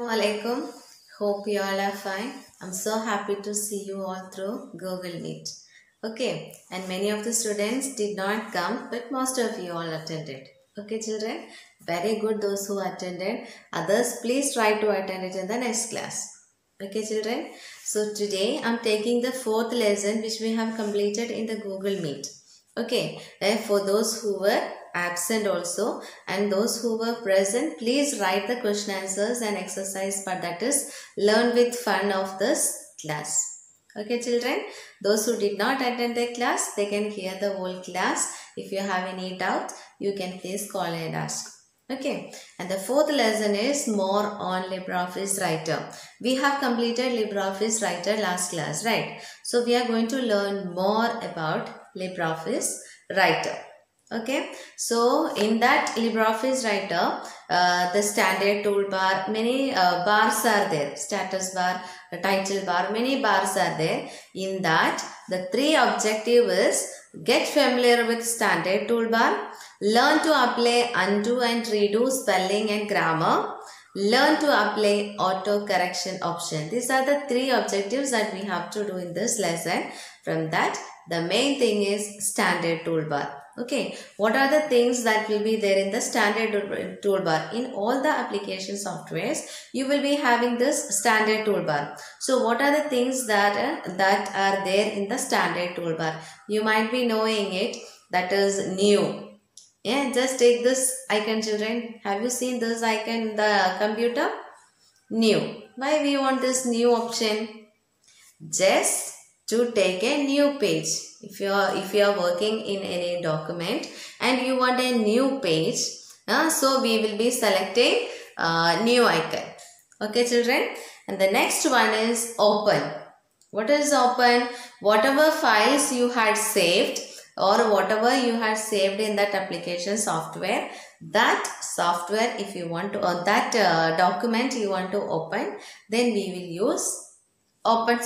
Assalamualaikum. Hope you all are fine. I'm so happy to see you all through Google Meet. Okay, and many of the students did not come, but most of you all attended. Okay, children, very good those who attended. Others, please try to attend it in the next class. Okay, children. So today I'm taking the fourth lesson which we have completed in the Google Meet. Okay, for those who were absent also and those who were present, please write the question answers and exercise part, that is learn with fun of this class. Okay, children, those who did not attend the class, they can hear the whole class. If you have any doubt, you can please call and ask. Okay, and the fourth lesson is more on LibreOffice Writer. We have completed LibreOffice Writer last class, right? So we are going to learn more about LibreOffice Writer. Okay, so in that LibreOffice Writer, the standard toolbar, many bars are there. Status bar, title bar, many bars are there. In that, the three objective is get familiar with standard toolbar, learn to apply undo and redo spelling and grammar, learn to apply auto correction option. These are the three objectives that we have to do in this lesson. From that, the main thing is standard toolbar. Okay, what are the things that will be there in the standard toolbar? In all the application softwares, you will be having this standard toolbar. So what are the things that are there in the standard toolbar? You might be knowing it, that is new. Yeah, just take this icon, children. Have you seen this icon in the computer? New. Why we want this new option? Just to take a new page. If you are working in any document and you want a new page, so we will be selecting new icon. Okay, children. And the next one is open. What is open? Whatever files you had saved or whatever you had saved in that application software, that software, if you want to, or that document you want to open, then we will use open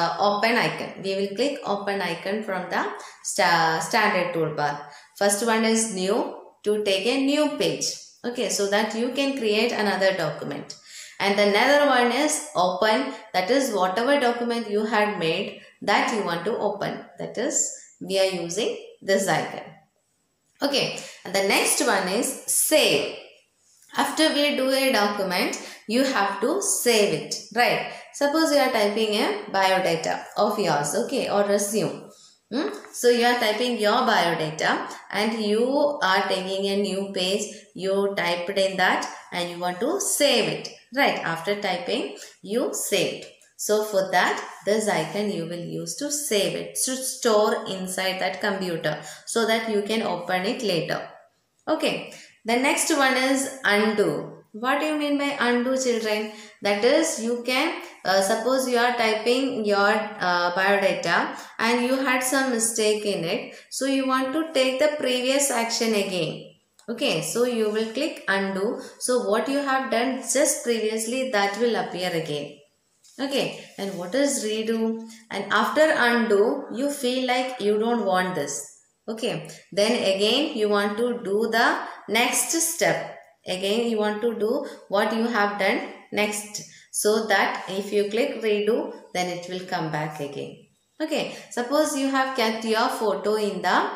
icon. We will click open icon from the standard toolbar. First one is new, to take a new page. Okay, so that you can create another document. And another one is open, that is whatever document you had made that you want to open. That is, we are using this icon. Okay, and the next one is save. After we do a document, you have to save it, right? Suppose you are typing a biodata of yours, okay, or resume. So you are typing your biodata and you are taking a new page, you typed in that and you want to save it, right? After typing, you saved. So for that, this icon you will use to save it, to store inside that computer so that you can open it later. Okay, the next one is undo. What do you mean by undo, children? That is, you can, suppose you are typing your biodata and you had some mistake in it. So you want to take the previous action again. Okay, so you will click undo. So what you have done just previously, that will appear again. Okay, and what is redo? And after undo, you feel like you don't want this. Okay, then again you want to do the next step. Again you want to do what you have done next. So that if you click redo, then it will come back again. Okay, suppose you have kept your photo in the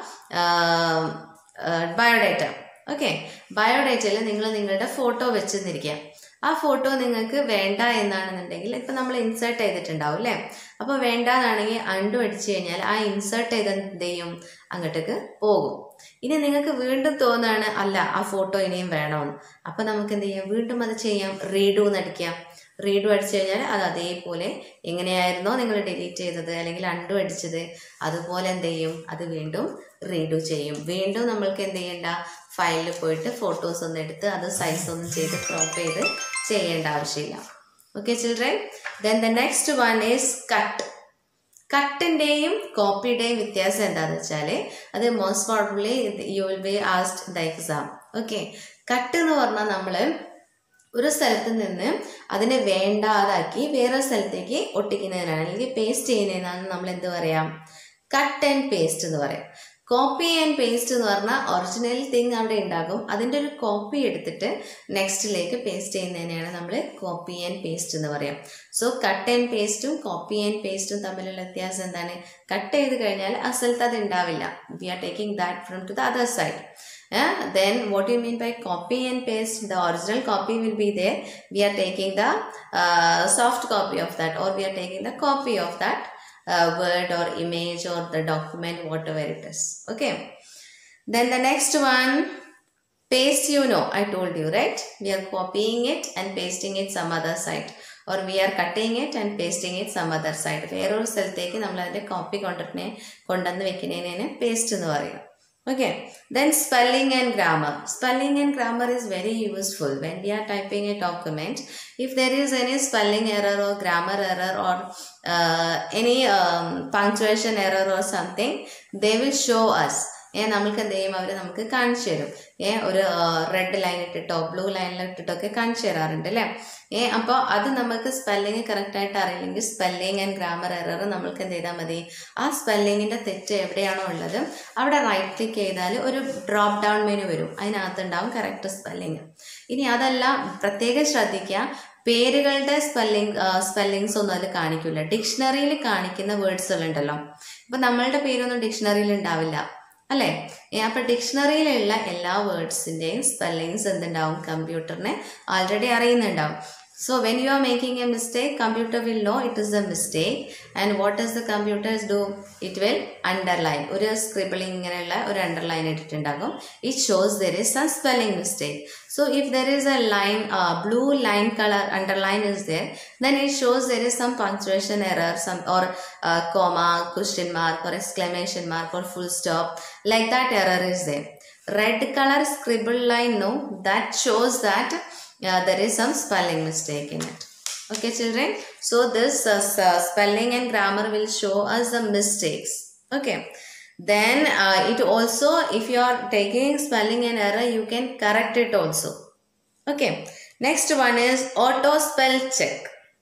biodata. Okay, biodata നിങ്ങൾ നിങ്ങളുടെ photo വെച്ചെന്നിരിക്കുക. ആ photo നിങ്ങൾക്ക് വേണ്ട എന്നാണെന്നുണ്ടെങ്കിൽ ഇപ്പം നമ്മൾ insert ചെയ്തിട്ടുണ്ടാവും അല്ലേ? അപ്പോൾ വേണ്ടാന്നാണെങ്കിൽ അണ്ടു അടിച്ചു കഴിഞ്ഞാൽ ആ ഇൻസേർട്ട് ചെയ്ത് എന്ത് ചെയ്യും? അങ്ങോട്ടേക്ക് പോകും. ഇനി നിങ്ങൾക്ക് വീണ്ടും തോന്നുകയാണ് അല്ല ആ ഫോട്ടോ ഇനിയും വേണമെന്ന്. അപ്പം നമുക്ക് എന്ത് ചെയ്യാം? വീണ്ടും അത് ചെയ്യാം, റീഡു എന്ന് അടിക്കാം. റീഡു അടിച്ചു കഴിഞ്ഞാൽ അത് അതേപോലെ എങ്ങനെയായിരുന്നോ നിങ്ങൾ ഡിലീറ്റ് ചെയ്തത് അല്ലെങ്കിൽ അണ്ടു അടിച്ചത് അതുപോലെ എന്ത് ചെയ്യും? അത് വീണ്ടും റീഡു ചെയ്യും. വീണ്ടും നമ്മൾക്ക് എന്ത് ചെയ്യേണ്ട? ഫയലിൽ പോയിട്ട് ഫോട്ടോസ് ഒന്ന് എടുത്ത് അത് സൈസ് ഒന്നും ചെയ്ത് ക്രോപ്പ് ചെയ്ത് ചെയ്യേണ്ട ആവശ്യമില്ല. Okay children, then the next one is cut. കട്ടിൻ്റെയും കോപ്പിയുടെയും വ്യത്യാസം എന്താണെന്ന് വെച്ചാൽ അത് most probably you will be asked the exam. ഓക്കെ, കട്ട് എന്ന് പറഞ്ഞാൽ നമ്മൾ ഒരു സ്ഥലത്ത് നിന്ന് അതിനെ വേണ്ടാതാക്കി വേറെ സ്ഥലത്തേക്ക് ഒട്ടിക്കുന്നതിനാണ് അല്ലെങ്കിൽ പേസ്റ്റ് ചെയ്യുന്നതിനാണ് നമ്മൾ എന്ത് പറയാം? കട്ട് ആൻഡ് പേസ്റ്റ് എന്ന് പറയാം. കോപ്പി ആൻഡ് പേസ്റ്റ് എന്ന് പറഞ്ഞാൽ ഒറിജിനൽ തിങ് അവിടെ ഉണ്ടാകും, അതിൻ്റെ ഒരു കോപ്പി എടുത്തിട്ട് നെക്സ്റ്റിലേക്ക് പേസ്റ്റ് ചെയ്യുന്നതിനെയാണ് നമ്മൾ കോപ്പി ആൻഡ് പേസ്റ്റ് എന്ന് പറയാം. സോ കട്ട് ആൻഡ് പേസ്റ്റും കോപ്പി ആൻഡ് പേസ്റ്റും തമ്മിലുള്ള വ്യത്യാസം എന്താണ്? കട്ട് ചെയ്ത് കഴിഞ്ഞാൽ ആ സ്ഥലത്ത് അത് ഉണ്ടാവില്ല. We are taking that from to the other side. Then what do you mean by copy and paste? The original copy will be there. We are taking the soft copy of that, or we are taking the copy of that word or image or the document, whatever it is. Okay. Then the next one, paste, you know, I told you, right? We are copying it and pasting it some other side, or we are cutting it and pasting it some other side. വേറൊരു സ്ഥലത്തേക്ക് നമ്മൾ അതിൻ്റെ copy കൊണ്ടുവന്ന് വെക്കുന്നതിനെ paste എന്ന് പറയും. Okay, then spelling and grammar. Spelling and grammar is very useful when we are typing a document. If there is any spelling error or grammar error or any punctuation error or something, they will show us. നമ്മൾക്ക് എന്ത് ചെയ്യും? അവർ നമുക്ക് കാണിച്ചു തരും. ഒരു red line ഇട്ടിട്ടോ blue ലൈനിലിട്ടിട്ടൊക്കെ കാണിച്ചു തരാറുണ്ട് അല്ലേ? അപ്പോൾ അത് നമുക്ക് സ്പെല്ലിങ് കറക്റ്റായിട്ട് അറിയില്ലെങ്കിൽ സ്പെല്ലിങ് ആൻഡ് ഗ്രാമർ എറർ നമ്മൾക്ക് എന്ത് ചെയ്താൽ മതി? ആ സ്പെല്ലിങ്ങിൻ്റെ തെറ്റ് എവിടെയാണോ ഉള്ളത് അവിടെ റൈറ്റ് ക്ലിക്ക് ചെയ്താൽ ഒരു ഡ്രോപ്പ് ഡൗൺ മെനു വരും, അതിനകത്തുണ്ടാവും കറക്റ്റ് സ്പെല്ലിങ്. ഇനി അതല്ല, പ്രത്യേകം ശ്രദ്ധിക്കുക, പേരുകളുടെ സ്പെല്ലിങ്സ് ഒന്നും അതിൽ കാണിക്കില്ല. ഡിക്ഷണറിയിൽ കാണിക്കുന്ന വേർഡ്സുകളുണ്ടല്ലോ, ഇപ്പം നമ്മളുടെ പേരൊന്നും ഡിക്ഷണറിയിൽ ഉണ്ടാവില്ല അല്ലേ? അപ്പം ഡിക്ഷണറിയിലുള്ള എല്ലാ വേർഡ്സിൻ്റെയും സ്പെല്ലിങ്സ് എന്തുണ്ടാവും? കമ്പ്യൂട്ടറിനെ ആൾറെഡി അറിയുന്നുണ്ടാവും. So when you are making a mistake, computer will know it is a mistake. And what does the computers do? It will underline. ഒരു scribbling ഇങ്ങനെയുള്ള ഒരു underline ഇട്ടിട്ടുണ്ടാകും. It shows there is some spelling mistake. So if there is a line, blue line color underline is there, then it shows there is some punctuation error, some or comma, question mark or exclamation mark or full stop. Like that error is there. Red color scribble line, no, that shows that there is some spelling mistake in it. Okay children, so this spelling and grammar will show us the mistakes. Okay, then it also, if you are taking spelling and error, you can correct it also. Okay, next one is auto spell check.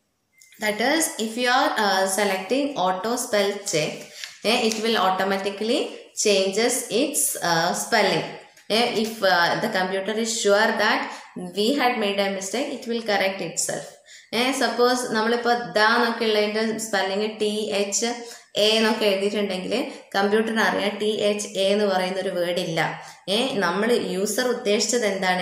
That is, if you are selecting auto spell check, it will automatically changes its spelling. If the computer is sure that we had made a mistake, it will correct itself. Suppose നമ്മളിപ്പോൾ the എന്നൊക്കെ ഉള്ളതിൻ്റെ spelling TH A എന്നൊക്കെ എഴുതിയിട്ടുണ്ടെങ്കിൽ കമ്പ്യൂട്ടറിന് അറിയാം TH A എന്ന് പറയുന്ന ഒരു word ഇല്ല. നമ്മൾ യൂസർ ഉദ്ദേശിച്ചത് എന്താണ്?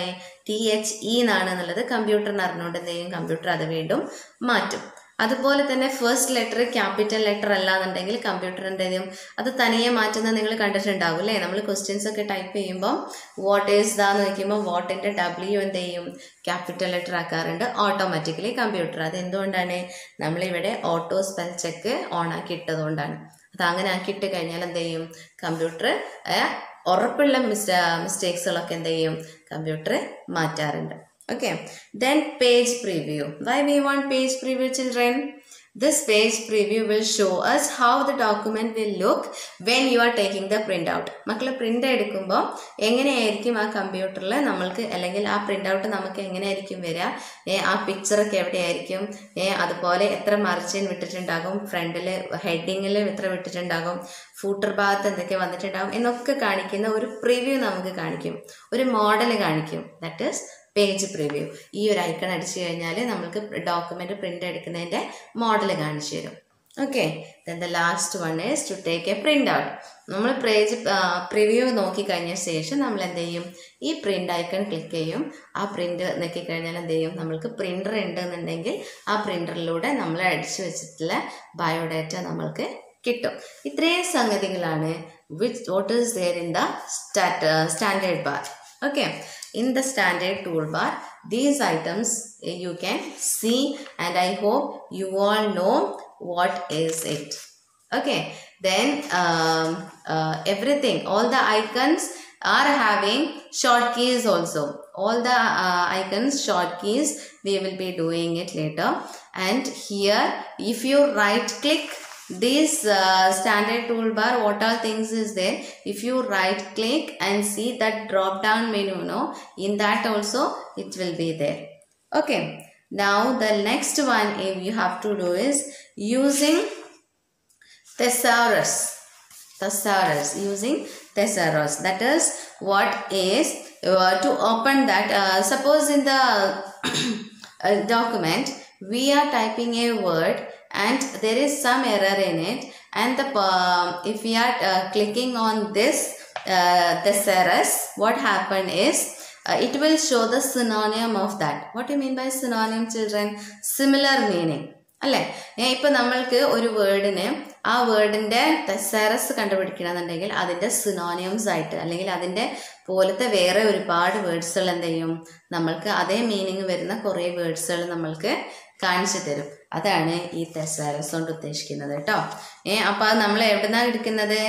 THE എന്നാണ് എന്നുള്ളത് കമ്പ്യൂട്ടറിന് അറിഞ്ഞുകൊണ്ട് എന്ത് ചെയ്യും? കമ്പ്യൂട്ടർ അത് വീണ്ടും മാറ്റും. അതുപോലെ തന്നെ ഫസ്റ്റ് ലെറ്റർ ക്യാപിറ്റൽ ലെറ്റർ അല്ല എന്നുണ്ടെങ്കിൽ കമ്പ്യൂട്ടർ എന്ത് ചെയ്യും? അത് തനിയെ മാറ്റുന്നത് നിങ്ങൾ കണ്ടിട്ടുണ്ടാവും അല്ലേ? നമ്മൾ ക്വസ്റ്റ്യൻസ് ഒക്കെ ടൈപ്പ് ചെയ്യുമ്പോൾ വാട്ട് ഈസ് ദ എന്ന് വയ്ക്കുമ്പോൾ വാട്ടിൻ്റെ W എന്ത് ചെയ്യും? ക്യാപിറ്റൽ ലെറ്റർ ആക്കാറുണ്ട് ഓട്ടോമാറ്റിക്കലി കമ്പ്യൂട്ടർ. അത് എന്തുകൊണ്ടാണ്? നമ്മളിവിടെ ഓട്ടോ സ്പെൽ ചെക്ക് ഓൺ ആക്കി ഇട്ടതുകൊണ്ടാണ്. അത് അങ്ങനെ ആക്കിയിട്ട് കഴിഞ്ഞാൽ എന്ത് ചെയ്യും? കമ്പ്യൂട്ടർ ഉറപ്പുള്ള മിസ്റ്റേക്സുകളൊക്കെ എന്ത് ചെയ്യും? കമ്പ്യൂട്ടർ മാറ്റാറുണ്ട്. Okay, then page preview. Why we want page preview, children? This page preview will show us how the document will look when you are taking the printout. മക്കൾ പ്രിൻ്റ് എടുക്കുമ്പോൾ എങ്ങനെയായിരിക്കും ആ കമ്പ്യൂട്ടറിൽ നമ്മൾക്ക്, അല്ലെങ്കിൽ ആ പ്രിൻ്റ് ഔട്ട് നമുക്ക് എങ്ങനെയായിരിക്കും വരിക? ആ പിക്ചറൊക്കെ എവിടെയായിരിക്കും? അതുപോലെ എത്ര മാർജിൻ വിട്ടിട്ടുണ്ടാകും, ഫ്രണ്ടിൽ ഹെഡിങ്ങിൽ എത്ര വിട്ടിട്ടുണ്ടാകും, ഫൂട്ടർ ഭാഗത്ത് എന്തൊക്കെ വന്നിട്ടുണ്ടാകും എന്നൊക്കെ കാണിക്കുന്ന ഒരു പ്രിവ്യൂ നമുക്ക് കാണിക്കും, ഒരു മോഡൽ കാണിക്കും. That is page preview. ഈ ഒരു ഐക്കൺ അടിച്ചു കഴിഞ്ഞാൽ നമുക്ക് ഡോക്യുമെൻ്റ് പ്രിൻ്റ് എടുക്കുന്നതിൻ്റെ മോഡൽ കാണിച്ചു തരും. Okay, then the last one is to take a print out. നമ്മൾ പേജ് പ്രിവ്യൂ നോക്കിക്കഴിഞ്ഞ ശേഷം നമ്മൾ എന്ത് ചെയ്യും? ഈ പ്രിൻ്റ് ഐക്കൺ ക്ലിക്ക് ചെയ്യും. ആ പ്രിൻ്റ് നോക്കിക്കഴിഞ്ഞാൽ എന്ത് ചെയ്യും? നമ്മൾക്ക് പ്രിൻ്റർ ഉണ്ടെന്നുണ്ടെങ്കിൽ ആ പ്രിൻ്ററിലൂടെ നമ്മൾ അടിച്ചു വെച്ചിട്ടുള്ള ബയോഡാറ്റ നമ്മൾക്ക് കിട്ടും. ഇത്രയും സംഗതികളാണ് what is there in the standard bar. Okay, in the standard toolbar, these items you can see, and I hope you all know what is it. Okay, then everything, all the icons are having short keys also. All the icons short keys, we will be doing it later. And here, if you right click this standard toolbar, what all things is there? If you right click and see that drop down menu, no, in that also it will be there. Okay, now the next one you have to do is using thesaurus. thesaurus, using thesaurus. That is what is to open that. Suppose in the document we are typing a word and there is some error in it, and if we are clicking on this thesaurus, what happened is it will show the synonym of that. What do you mean by synonym, children? Similar meaning. അല്ലേ? ഇപ്പം നമ്മൾക്ക് ഒരു വേർഡിന് ആ വേർഡിൻ്റെ തെസാറസ് കണ്ടുപിടിക്കണമെന്നുണ്ടെങ്കിൽ അതിൻ്റെ synonyms ആയിട്ട് അല്ലെങ്കിൽ അതിൻ്റെ പോലത്തെ വേറെ ഒരുപാട് വേർഡ്സുകൾ എന്ത് ചെയ്യും, നമ്മൾക്ക് അതേ മീനിങ് വരുന്ന കുറേ വേർഡ്സുകൾ നമ്മൾക്ക് കാണിച്ചു തരും. അതാണ് ഈ തെസാറസ് കൊണ്ട് ഉദ്ദേശിക്കുന്നത് കേട്ടോ. അപ്പം അത് നമ്മൾ എവിടുന്നാണ് എടുക്കുന്നത്?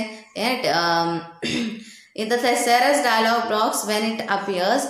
In the thesaurus dialog box, when it appears,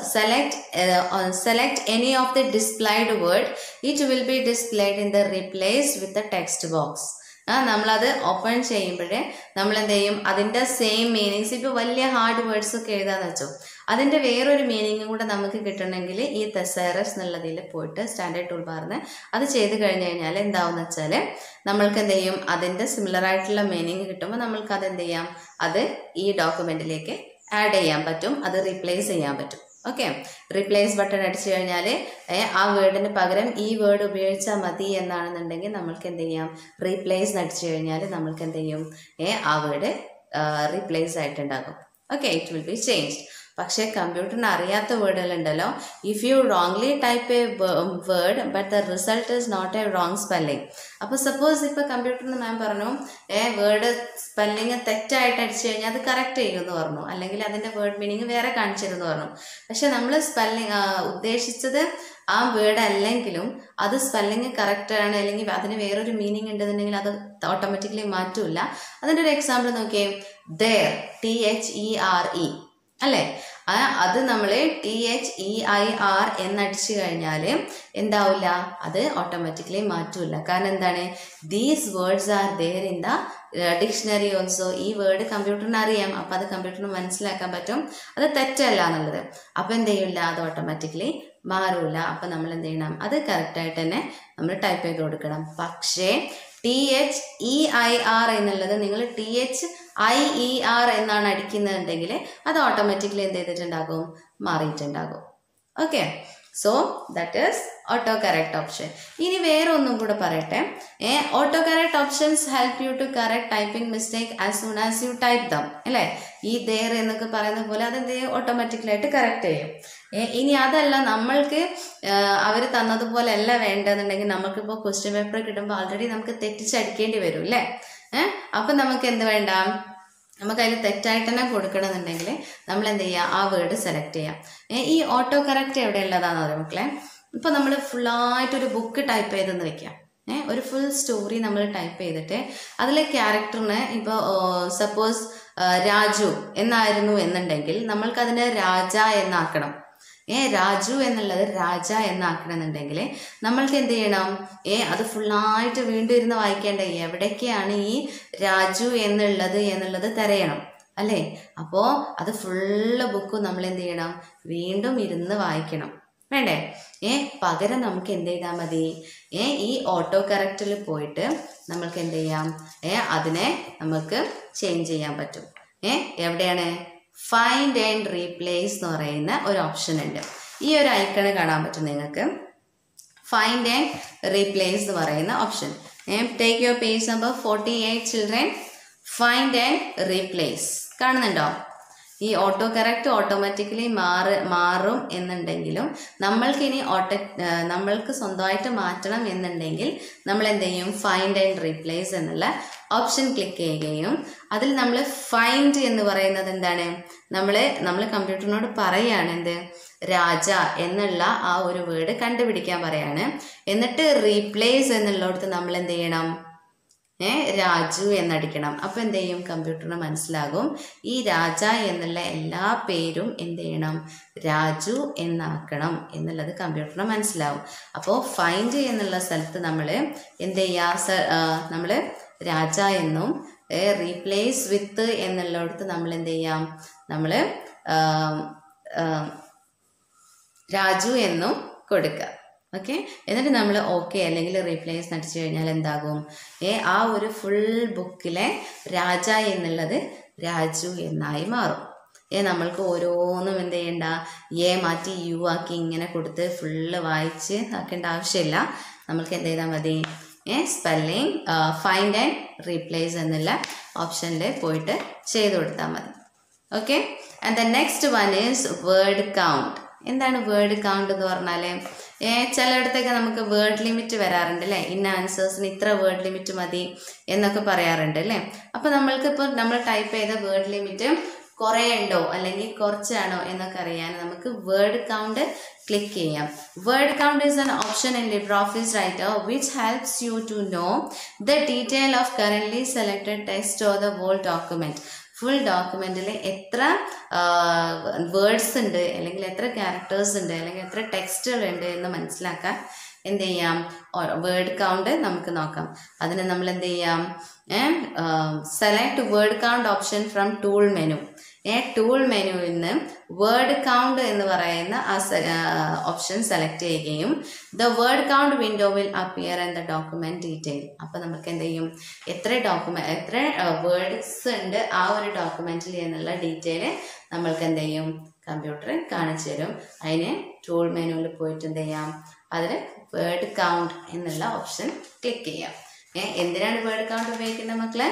select any of the displayed word. It will be displayed in the replace with the text box. നമ്മളത് ഓപ്പൺ ചെയ്യുമ്പോഴേ നമ്മൾ എന്ത് ചെയ്യും, അതിൻ്റെ സെയിം മീനിങ്സ്, ഇപ്പോൾ വലിയ ഹാർഡ് വേർഡ്സ് ഒക്കെ എഴുതാന്ന് വെച്ചോ, അതിൻ്റെ വേറൊരു മീനിങ്ങും കൂടെ നമുക്ക് കിട്ടണമെങ്കിൽ ഈ തെസാറസ് എന്നുള്ളതിൽ പോയിട്ട് സ്റ്റാൻഡേർഡ് ടൂൾ ബാറിന് അത് ചെയ്ത് കഴിഞ്ഞ് കഴിഞ്ഞാൽ എന്താവുമെന്ന് വെച്ചാൽ നമ്മൾക്ക് എന്ത് ചെയ്യും, അതിൻ്റെ സിമിലർ ആയിട്ടുള്ള മീനിങ് കിട്ടുമ്പോൾ നമ്മൾക്ക് അത് എന്ത് ചെയ്യാം, അത് ഈ ഡോക്യുമെൻറ്റിലേക്ക് ആഡ് ചെയ്യാൻ പറ്റും, അത് റീപ്ലേസ് ചെയ്യാൻ പറ്റും. ഓക്കെ, റീപ്ലേസ് ബട്ടൺ അടിച്ചു കഴിഞ്ഞാൽ ആ വേർഡിന് പകരം ഈ വേർഡ് ഉപയോഗിച്ചാൽ മതി എന്നാണെന്നുണ്ടെങ്കിൽ നമ്മൾക്ക് എന്ത് ചെയ്യാം, റീപ്ലേസ് അടിച്ചു കഴിഞ്ഞാൽ നമ്മൾക്ക് എന്ത് ചെയ്യും, ആ വേർഡ് റീപ്ലേസ് ആയിട്ടുണ്ടാകും. Okay, it will be changed. പക്ഷേ കമ്പ്യൂട്ടറിന് അറിയാത്ത വേർഡുകളുണ്ടല്ലോ, if you wrongly type a word but the result is not a wrong spelling. അപ്പോൾ സപ്പോസ് ഇപ്പോൾ കമ്പ്യൂട്ടറിന് മാം പറഞ്ഞു വേർഡ് സ്പെല്ലിങ് തെറ്റായിട്ട് അടിച്ചു കഴിഞ്ഞാൽ അത് കറക്റ്റ് ചെയ്യുമെന്ന് പറഞ്ഞു, അല്ലെങ്കിൽ അതിൻ്റെ വേർഡ് മീനിങ് വേറെ കാണിച്ചിരുന്നു പറഞ്ഞു. പക്ഷെ നമ്മൾ സ്പെല്ലിങ് ഉദ്ദേശിച്ചത് ആ വേർഡ് അല്ലെങ്കിലും അത് സ്പെല്ലിങ് കറക്റ്റാണ്, അല്ലെങ്കിൽ അതിന് വേറൊരു മീനിങ് ഉണ്ടെന്നുണ്ടെങ്കിൽ അത് ഓട്ടോമാറ്റിക്കലി മാറ്റൂല. അതിൻ്റെ ഒരു എക്സാമ്പിൾ നോക്കിയേ, there, THERE അല്ലേ, അത് നമ്മൾ THEIR എന്നടിച്ചു കഴിഞ്ഞാൽ എന്താവില്ല, അത് ഓട്ടോമാറ്റിക്കലി മാറ്റൂല. കാരണം എന്താണ്, these words are there in the dictionary also. ഈ വേർഡ് കമ്പ്യൂട്ടറിന് അറിയാം, അപ്പം അത് കമ്പ്യൂട്ടറിന് മനസ്സിലാക്കാൻ പറ്റും അത് തെറ്റല്ല എന്നുള്ളത്. അപ്പം എന്ത് ചെയ്യില്ല, അത് ഓട്ടോമാറ്റിക്കലി മാറൂല. അപ്പം നമ്മൾ എന്ത് ചെയ്യണം, അത് കറക്റ്റായിട്ട് തന്നെ നമ്മൾ ടൈപ്പ് ചെയ്ത് കൊടുക്കണം. പക്ഷേ THEIR എന്നുള്ളത് നിങ്ങൾ THIER എന്നാണ് അടിക്കുന്നുണ്ടെങ്കിൽ അത് ഓട്ടോമാറ്റിക്കലി എന്ത് ചെയ്തിട്ടുണ്ടാകും, മാറിയിട്ടുണ്ടാകും. Okay, so that is auto correct option. ഇനി വേറെ ഒന്നും കൂടെ പറയട്ടെ, auto correct options help you to correct typing mistake as soon as you type them. അല്ലേ, ഈ there എന്നൊക്കെ പറയുന്ന പോലെ അതെന്ത് ചെയ്യും, ഓട്ടോമാറ്റിക്കലായിട്ട് കറക്റ്റ് ചെയ്യും. ഇനി അതല്ല, നമ്മൾക്ക് അവർ തന്നതുപോലെ അല്ല വേണ്ടതെന്നുണ്ടെങ്കിൽ നമുക്കിപ്പോൾ ക്വസ്റ്റ്യൻ പേപ്പർ കിട്ടുമ്പോൾ ഓൾറെഡി നമുക്ക് തെറ്റിച്ചടിക്കേണ്ടി വരും അല്ലേ. അപ്പം നമുക്ക് എന്ത് വേണ്ട, നമുക്ക് അതിൽ തെറ്റായിട്ട് തന്നെ കൊടുക്കണമെന്നുണ്ടെങ്കിൽ നമ്മൾ എന്ത് ചെയ്യുക, ആ വേർഡ് സെലക്ട് ചെയ്യാം. ഈ ഓട്ടോ കറക്റ്റ് എവിടെയുള്ളതാണെന്ന് പറയാം മക്കളെ. ഇപ്പോൾ നമ്മൾ ഫുള്ളായിട്ടൊരു ബുക്ക് ടൈപ്പ് ചെയ്തെന്ന് വെക്കാം, ഒരു ഫുൾ സ്റ്റോറി നമ്മൾ ടൈപ്പ് ചെയ്തിട്ട് അതിലെ ക്യാരക്ടറിന് ഇപ്പോൾ സപ്പോസ് രാജു എന്നായിരുന്നു എന്നുണ്ടെങ്കിൽ നമ്മൾക്കതിനെ രാജ എന്നാക്കണം. രാജു എന്നുള്ളത് രാജ എന്നാക്കണമെന്നുണ്ടെങ്കിൽ നമ്മൾക്ക് എന്ത് ചെയ്യണം, അത് ഫുള്ളായിട്ട് വീണ്ടും ഇരുന്ന് വായിക്കേണ്ട, എവിടേക്കാണ് ഈ രാജു എന്നുള്ളത് തിരയണം അല്ലേ. അപ്പോൾ അത് ഫുള്ള് ബുക്കും നമ്മൾ എന്ത് ചെയ്യണം, വീണ്ടും ഇരുന്ന് വായിക്കണം വേണ്ടേ. പകരം നമുക്ക് എന്ത് ചെയ്താൽ മതി, ഈ ഓട്ടോ കറക്റ്റിൽ പോയിട്ട് നമ്മൾക്ക് എന്ത് ചെയ്യാം, അതിനെ നമുക്ക് ചേഞ്ച് ചെയ്യാൻ പറ്റും. എവിടെയാണ്, ഫൈൻഡ് ആൻഡ് റീപ്ലേസ് എന്ന് പറയുന്ന ഒരു ഓപ്ഷൻ ഉണ്ട്. ഈ ഒരു ഐക്കണ് കാണാൻ പറ്റും നിങ്ങൾക്ക്, ഫൈൻഡ് ആൻഡ് റീപ്ലേസ് എന്ന് പറയുന്ന option. Take your page number 48 children. Find and replace കാണുന്നുണ്ടോ? ഈ ഓട്ടോ കറക്റ്റ് ഓട്ടോമാറ്റിക്കലി മാറും എന്നുണ്ടെങ്കിലും നമ്മൾക്ക് സ്വന്തമായിട്ട് മാറ്റണം എന്നുണ്ടെങ്കിൽ നമ്മൾ എന്ത് ചെയ്യും, ഫൈൻഡ് ആൻഡ് റീപ്ലേസ് എന്നുള്ള ഓപ്ഷൻ ക്ലിക്ക് ചെയ്യുകയും അതിൽ നമ്മൾ ഫൈൻഡ് എന്ന് പറയുന്നത് എന്താണ്, നമ്മൾ കമ്പ്യൂട്ടറിനോട് പറയാണ് എന്ത്, രാജ എന്നുള്ള ആ ഒരു വേർഡ് കണ്ടുപിടിക്കാൻ പറയാണ്. എന്നിട്ട് റീപ്ലേസ് എന്നുള്ളിടത്ത് നമ്മൾ എന്ത് ചെയ്യണം, രാജു എന്നടിക്കണം. അപ്പം എന്ത് ചെയ്യും, കമ്പ്യൂട്ടറിന് മനസ്സിലാകും ഈ രാജ എന്നുള്ള എല്ലാ പേരും എന്ത് ചെയ്യണം, രാജു എന്നാക്കണം എന്നുള്ളത് കമ്പ്യൂട്ടറിന് മനസ്സിലാവും. അപ്പോൾ ഫൈൻഡ് എന്നുള്ള സ്ഥലത്ത് നമ്മൾ എന്ത് ചെയ്യുക, നമ്മൾ രാജ എന്നും റീപ്ലേസ് വിത്ത് എന്നുള്ളിടത്ത് നമ്മൾ എന്ത് ചെയ്യാം, നമ്മൾ രാജു എന്നും കൊടുക്കുക. ഓക്കെ, എന്നിട്ട് നമ്മൾ ഓക്കെ അല്ലെങ്കിൽ റീപ്ലേസ് നടിച്ചു കഴിഞ്ഞാൽ എന്താകും? ആ ഒരു ഫുൾ ബുക്കിലെ രാജ എന്നുള്ളത് രാജു എന്നായി മാറും. നമ്മൾക്ക് ഓരോന്നും എന്ത് ചെയ്യണ്ട, മാറ്റി യു ആക്കി ഇങ്ങനെ കൊടുത്ത് ഫുള്ള് വായിച്ച് ആക്കേണ്ട ആവശ്യമില്ല. നമ്മൾക്ക് എന്ത് ചെയ്താൽ മതി? സ്പെല്ലിംഗ് ഫൈൻഡ് ആൻഡ് റീപ്ലേസ് എന്നുള്ള ഓപ്ഷനിൽ പോയിട്ട് ചെയ്ത് കൊടുത്താൽ മതി. Okay, and the next one is word count. എന്താണ് വേർഡ് കൗണ്ട് എന്ന് പറഞ്ഞാൽ? ചിലയിടത്തൊക്കെ നമുക്ക് വേർഡ് ലിമിറ്റ് വരാറുണ്ട് അല്ലേ? ഇന്ന ആൻസേഴ്സിന് ഇത്ര വേർഡ് ലിമിറ്റ് മതി എന്നൊക്കെ പറയാറുണ്ട് അല്ലേ? അപ്പോൾ നമ്മൾക്കിപ്പോൾ നമ്മൾ ടൈപ്പ് ചെയ്ത വേർഡ് ലിമിറ്റ് കുറേ ഉണ്ടോ അല്ലെങ്കിൽ കുറച്ചാണോ എന്നൊക്കെ അറിയാൻ നമുക്ക് വേർഡ് കൗണ്ട് ക്ലിക്ക് ചെയ്യാം. Word count is an option in LibreOffice Writer which helps you to know the detail of currently selected text or the whole document. Full ഡോക്യുമെൻറ്റിൽ എത്ര വേർഡ്സ് ഉണ്ട് അല്ലെങ്കിൽ എത്ര ക്യാരക്ടേഴ്സ് ഉണ്ട് അല്ലെങ്കിൽ എത്ര ടെക്സ്റ്റുകൾ ഉണ്ട് എന്ന് മനസ്സിലാക്കാൻ എന്ത് ചെയ്യാം? വേർഡ് കൗണ്ട് നമുക്ക് നോക്കാം. അതിന് നമ്മൾ എന്ത് ചെയ്യാം? Select word count option from tool menu. Tool മെനുവിൽ നിന്ന് വേർഡ് കൗണ്ട് എന്ന് പറയുന്ന ഓപ്ഷൻ സെലക്ട് ചെയ്യുകയും the word count window will appear in the document detail. അപ്പോൾ നമുക്ക് എന്ത് ചെയ്യും? എത്ര വേർഡ്സ് ഉണ്ട് ആ ഒരു ഡോക്യുമെന്റിൽ എന്നുള്ള ഡീറ്റെയിൽ നമ്മൾക്ക് എന്ത് ചെയ്യും? കമ്പ്യൂട്ടർ കാണിച്ചു തരും. അതിന് ടൂൾ മെനുവിൽ പോയിട്ട് എന്ത് ചെയ്യാം? അതിൽ വേർഡ് കൗണ്ട് എന്നുള്ള ഓപ്ഷൻ ക്ലിക്ക് ചെയ്യാം. എന്തിനാണ് വേർഡ് കൗണ്ട് ഉപയോഗിക്കുന്നത് മക്കളെ?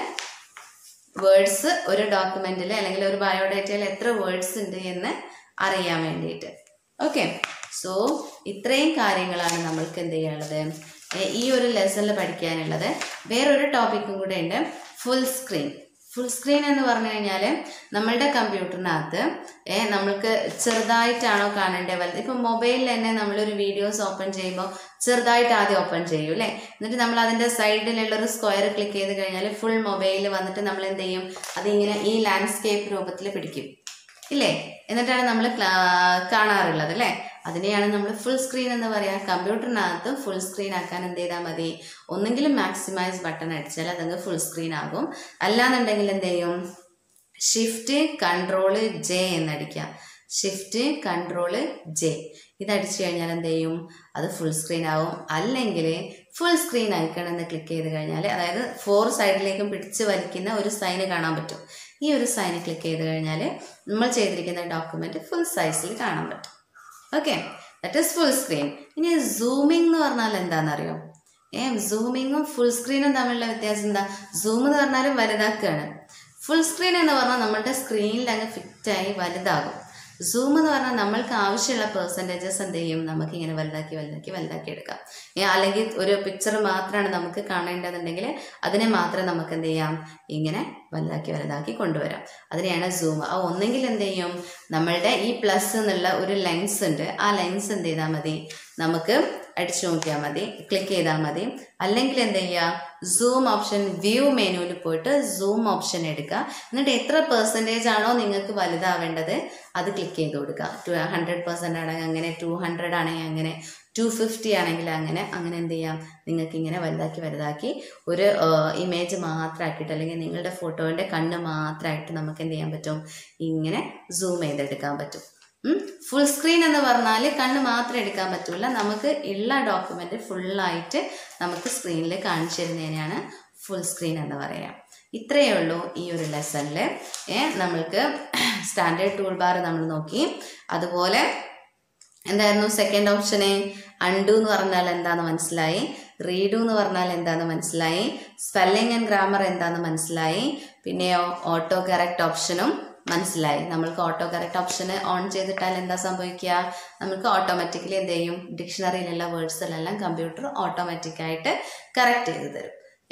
വേർഡ്സ് ഒരു ഡോക്യുമെന്റിൽ അല്ലെങ്കിൽ ഒരു ബയോഡേറ്റയിൽ എത്ര വേർഡ്സ് ഉണ്ട് എന്ന് അറിയാൻ വേണ്ടിയിട്ട്. ഓക്കെ, സോ ഇത്രയും കാര്യങ്ങളാണ് നമ്മൾക്ക് എന്ത് ചെയ്യാനുള്ളത് ഈ ഒരു ലെസണിൽ പഠിക്കാനുള്ളത്. വേറൊരു ടോപ്പിക്കും കൂടെ ഉണ്ട്, ഫുൾ സ്ക്രീൻ. ഫുൾ സ്ക്രീൻ എന്ന് പറഞ്ഞു കഴിഞ്ഞാൽ നമ്മളുടെ കമ്പ്യൂട്ടറിനകത്ത് നമ്മൾക്ക് ചെറുതായിട്ടാണോ കാണേണ്ടത് വലുത്? ഇപ്പം മൊബൈലിൽ തന്നെ നമ്മളൊരു വീഡിയോസ് ഓപ്പൺ ചെയ്യുമ്പോൾ ചെറുതായിട്ട് ആദ്യം ഓപ്പൺ ചെയ്യും അല്ലേ? എന്നിട്ട് നമ്മൾ അതിൻ്റെ സൈഡിലുള്ളൊരു സ്ക്വയർ ക്ലിക്ക് ചെയ്ത് കഴിഞ്ഞാൽ ഫുൾ മൊബൈലിൽ വന്നിട്ട് നമ്മൾ എന്ത് ചെയ്യും? അതിങ്ങനെ ഈ ലാൻഡ്സ്കേപ്പ് രൂപത്തിൽ പിടിക്കും ഇല്ലേ? എന്നിട്ടാണ് നമ്മൾ കാണാറുള്ളത് അല്ലേ? അതിനെയാണ് നമ്മൾ ഫുൾ സ്ക്രീൻ എന്ന് പറയാം. കമ്പ്യൂട്ടറിനകത്ത് ഫുൾ സ്ക്രീൻ ആക്കാൻ എന്ത് ചെയ്താൽ മതി? ഒന്നെങ്കിലും മാക്സിമൈസ് ബട്ടൺ അടിച്ചാൽ അതങ്ങ് ഫുൾ സ്ക്രീൻ ആകും. അല്ലാന്നുണ്ടെങ്കിൽ എന്ത് ചെയ്യും? ഷിഫ്റ്റ് കൺട്രോള് ജെ എന്നടിക്കാം. ഷിഫ്റ്റ് കൺട്രോള് ജെ ഇതടിച്ചു കഴിഞ്ഞാൽ എന്ത് ചെയ്യും? അത് ഫുൾ സ്ക്രീൻ ആവും. അല്ലെങ്കിൽ ഫുൾ സ്ക്രീൻ ഐക്കൺ എന്ന് ക്ലിക്ക് ചെയ്ത് കഴിഞ്ഞാൽ, അതായത് 4 സൈഡിലേക്കും പിടിച്ച് വലിക്കുന്ന ഒരു സൈന് കാണാൻ പറ്റും. ഈ ഒരു സൈന് ക്ലിക്ക് ചെയ്ത് കഴിഞ്ഞാൽ നമ്മൾ ചെയ്തിരിക്കുന്ന ഡോക്യുമെന്റ് ഫുൾ സൈസിൽ കാണാൻ പറ്റും. Okay, that is full screen. ഇനി സൂമിംഗ് എന്ന് പറഞ്ഞാൽ എന്താണെന്നറിയോ? സൂമിങ്ങും ഫുൾ സ്ക്രീനും തമ്മിലുള്ള വ്യത്യാസം എന്താ? സൂം എന്ന് പറഞ്ഞാലും വലുതാക്കുകയാണ്. ഫുൾ സ്ക്രീൻ എന്ന് പറഞ്ഞാൽ നമ്മളുടെ സ്ക്രീനിൽ അങ്ങ് ഫിറ്റായി വലുതാകും. സൂം എന്ന് പറഞ്ഞാൽ നമ്മൾക്ക് ആവശ്യമുള്ള പെർസെൻറ്റേജസ് എന്ത് ചെയ്യും? നമുക്കിങ്ങനെ വലുതാക്കി എടുക്കാം. അല്ലെങ്കിൽ ഒരു പിക്ചർ മാത്രമാണ് നമുക്ക് കാണേണ്ടതുണ്ടെങ്കിൽ അതിനെ മാത്രം നമുക്ക് എന്ത് ചെയ്യാം? ഇങ്ങനെ വലുതാക്കി കൊണ്ടുവരാം. അതിനെയാണ് സൂം. ഒന്നെങ്കിൽ എന്ത് ചെയ്യും? നമ്മളുടെ ഈ പ്ലസ് എന്നുള്ള ഒരു ലെൻസ് ഉണ്ട്, ആ ലെൻസ് എന്ത് ചെയ്താൽ മതി? നമുക്ക് അടിച്ചു നോക്കിയാൽ മതി, ക്ലിക്ക് ചെയ്താൽ മതി. അല്ലെങ്കിൽ എന്ത് ചെയ്യുക? സൂം ഓപ്ഷൻ വ്യൂ മെനുവിൽ പോയിട്ട് സൂം ഓപ്ഷൻ എടുക്കുക. എന്നിട്ട് എത്ര പെർസെൻറ്റേജ് ആണോ നിങ്ങൾക്ക് വലുതാവേണ്ടത് അത് ക്ലിക്ക് ചെയ്ത് കൊടുക്കുക. 100% ആണെങ്കിൽ അങ്ങനെ, 200 ആണെങ്കിൽ അങ്ങനെ, 250 ആണെങ്കിൽ അങ്ങനെ എന്ത് ചെയ്യാം? നിങ്ങൾക്ക് ഇങ്ങനെ വലുതാക്കി ഒരു ഇമേജ് മാത്രമാക്കിയിട്ട് അല്ലെങ്കിൽ നിങ്ങളുടെ ഫോട്ടോയുടെ കണ്ണ് മാത്രമായിട്ട് നമുക്ക് എന്ത് ചെയ്യാൻ പറ്റും? ഇങ്ങനെ സൂം ചെയ്തെടുക്കാൻ പറ്റും. ഫുൾ സ്ക്രീൻ എന്ന് പറഞ്ഞാൽ കണ്ണ് മാത്രം എടുക്കാൻ പറ്റില്ല, നമുക്ക് ഉള്ള ഡോക്യുമെന്റ് ഫുള്ളായിട്ട് നമുക്ക് സ്ക്രീനിൽ കാണിച്ചു തരുന്നതിനാണ് ഫുൾ സ്ക്രീൻ എന്ന് പറയാം. ഇത്രയേ ഉള്ളൂ ഈ ഒരു ലെസണിൽ. നമ്മൾക്ക് സ്റ്റാൻഡേർഡ് ടൂൾ ബാർ നമ്മൾ നോക്കി. അതുപോലെ എന്തായിരുന്നു സെക്കൻഡ് ഓപ്ഷന്? അൺഡു എന്ന് പറഞ്ഞാൽ എന്താണെന്ന് മനസ്സിലായി, റീഡു എന്ന് പറഞ്ഞാൽ എന്താണെന്ന് മനസ്സിലായി, സ്പെല്ലിംഗ് ആൻഡ് ഗ്രാമർ എന്താണെന്ന് മനസ്സിലായി, പിന്നെയോ ഓട്ടോ കറക്റ്റ് ഓപ്ഷനും മനസ്സിലായി. നമ്മൾക്ക് ഓട്ടോ കറക്റ്റ് ഓപ്ഷന് ഓൺ ചെയ്തിട്ടാൽ എന്താ സംഭവിക്കുക? നമുക്ക് ഓട്ടോമാറ്റിക്കലി എന്ത് ചെയ്യും? ഡിക്ഷണറിയിലുള്ള വേർഡ്സിലെല്ലാം കമ്പ്യൂട്ടർ ഓട്ടോമാറ്റിക്കായിട്ട് കറക്റ്റ് ചെയ്ത് തരും.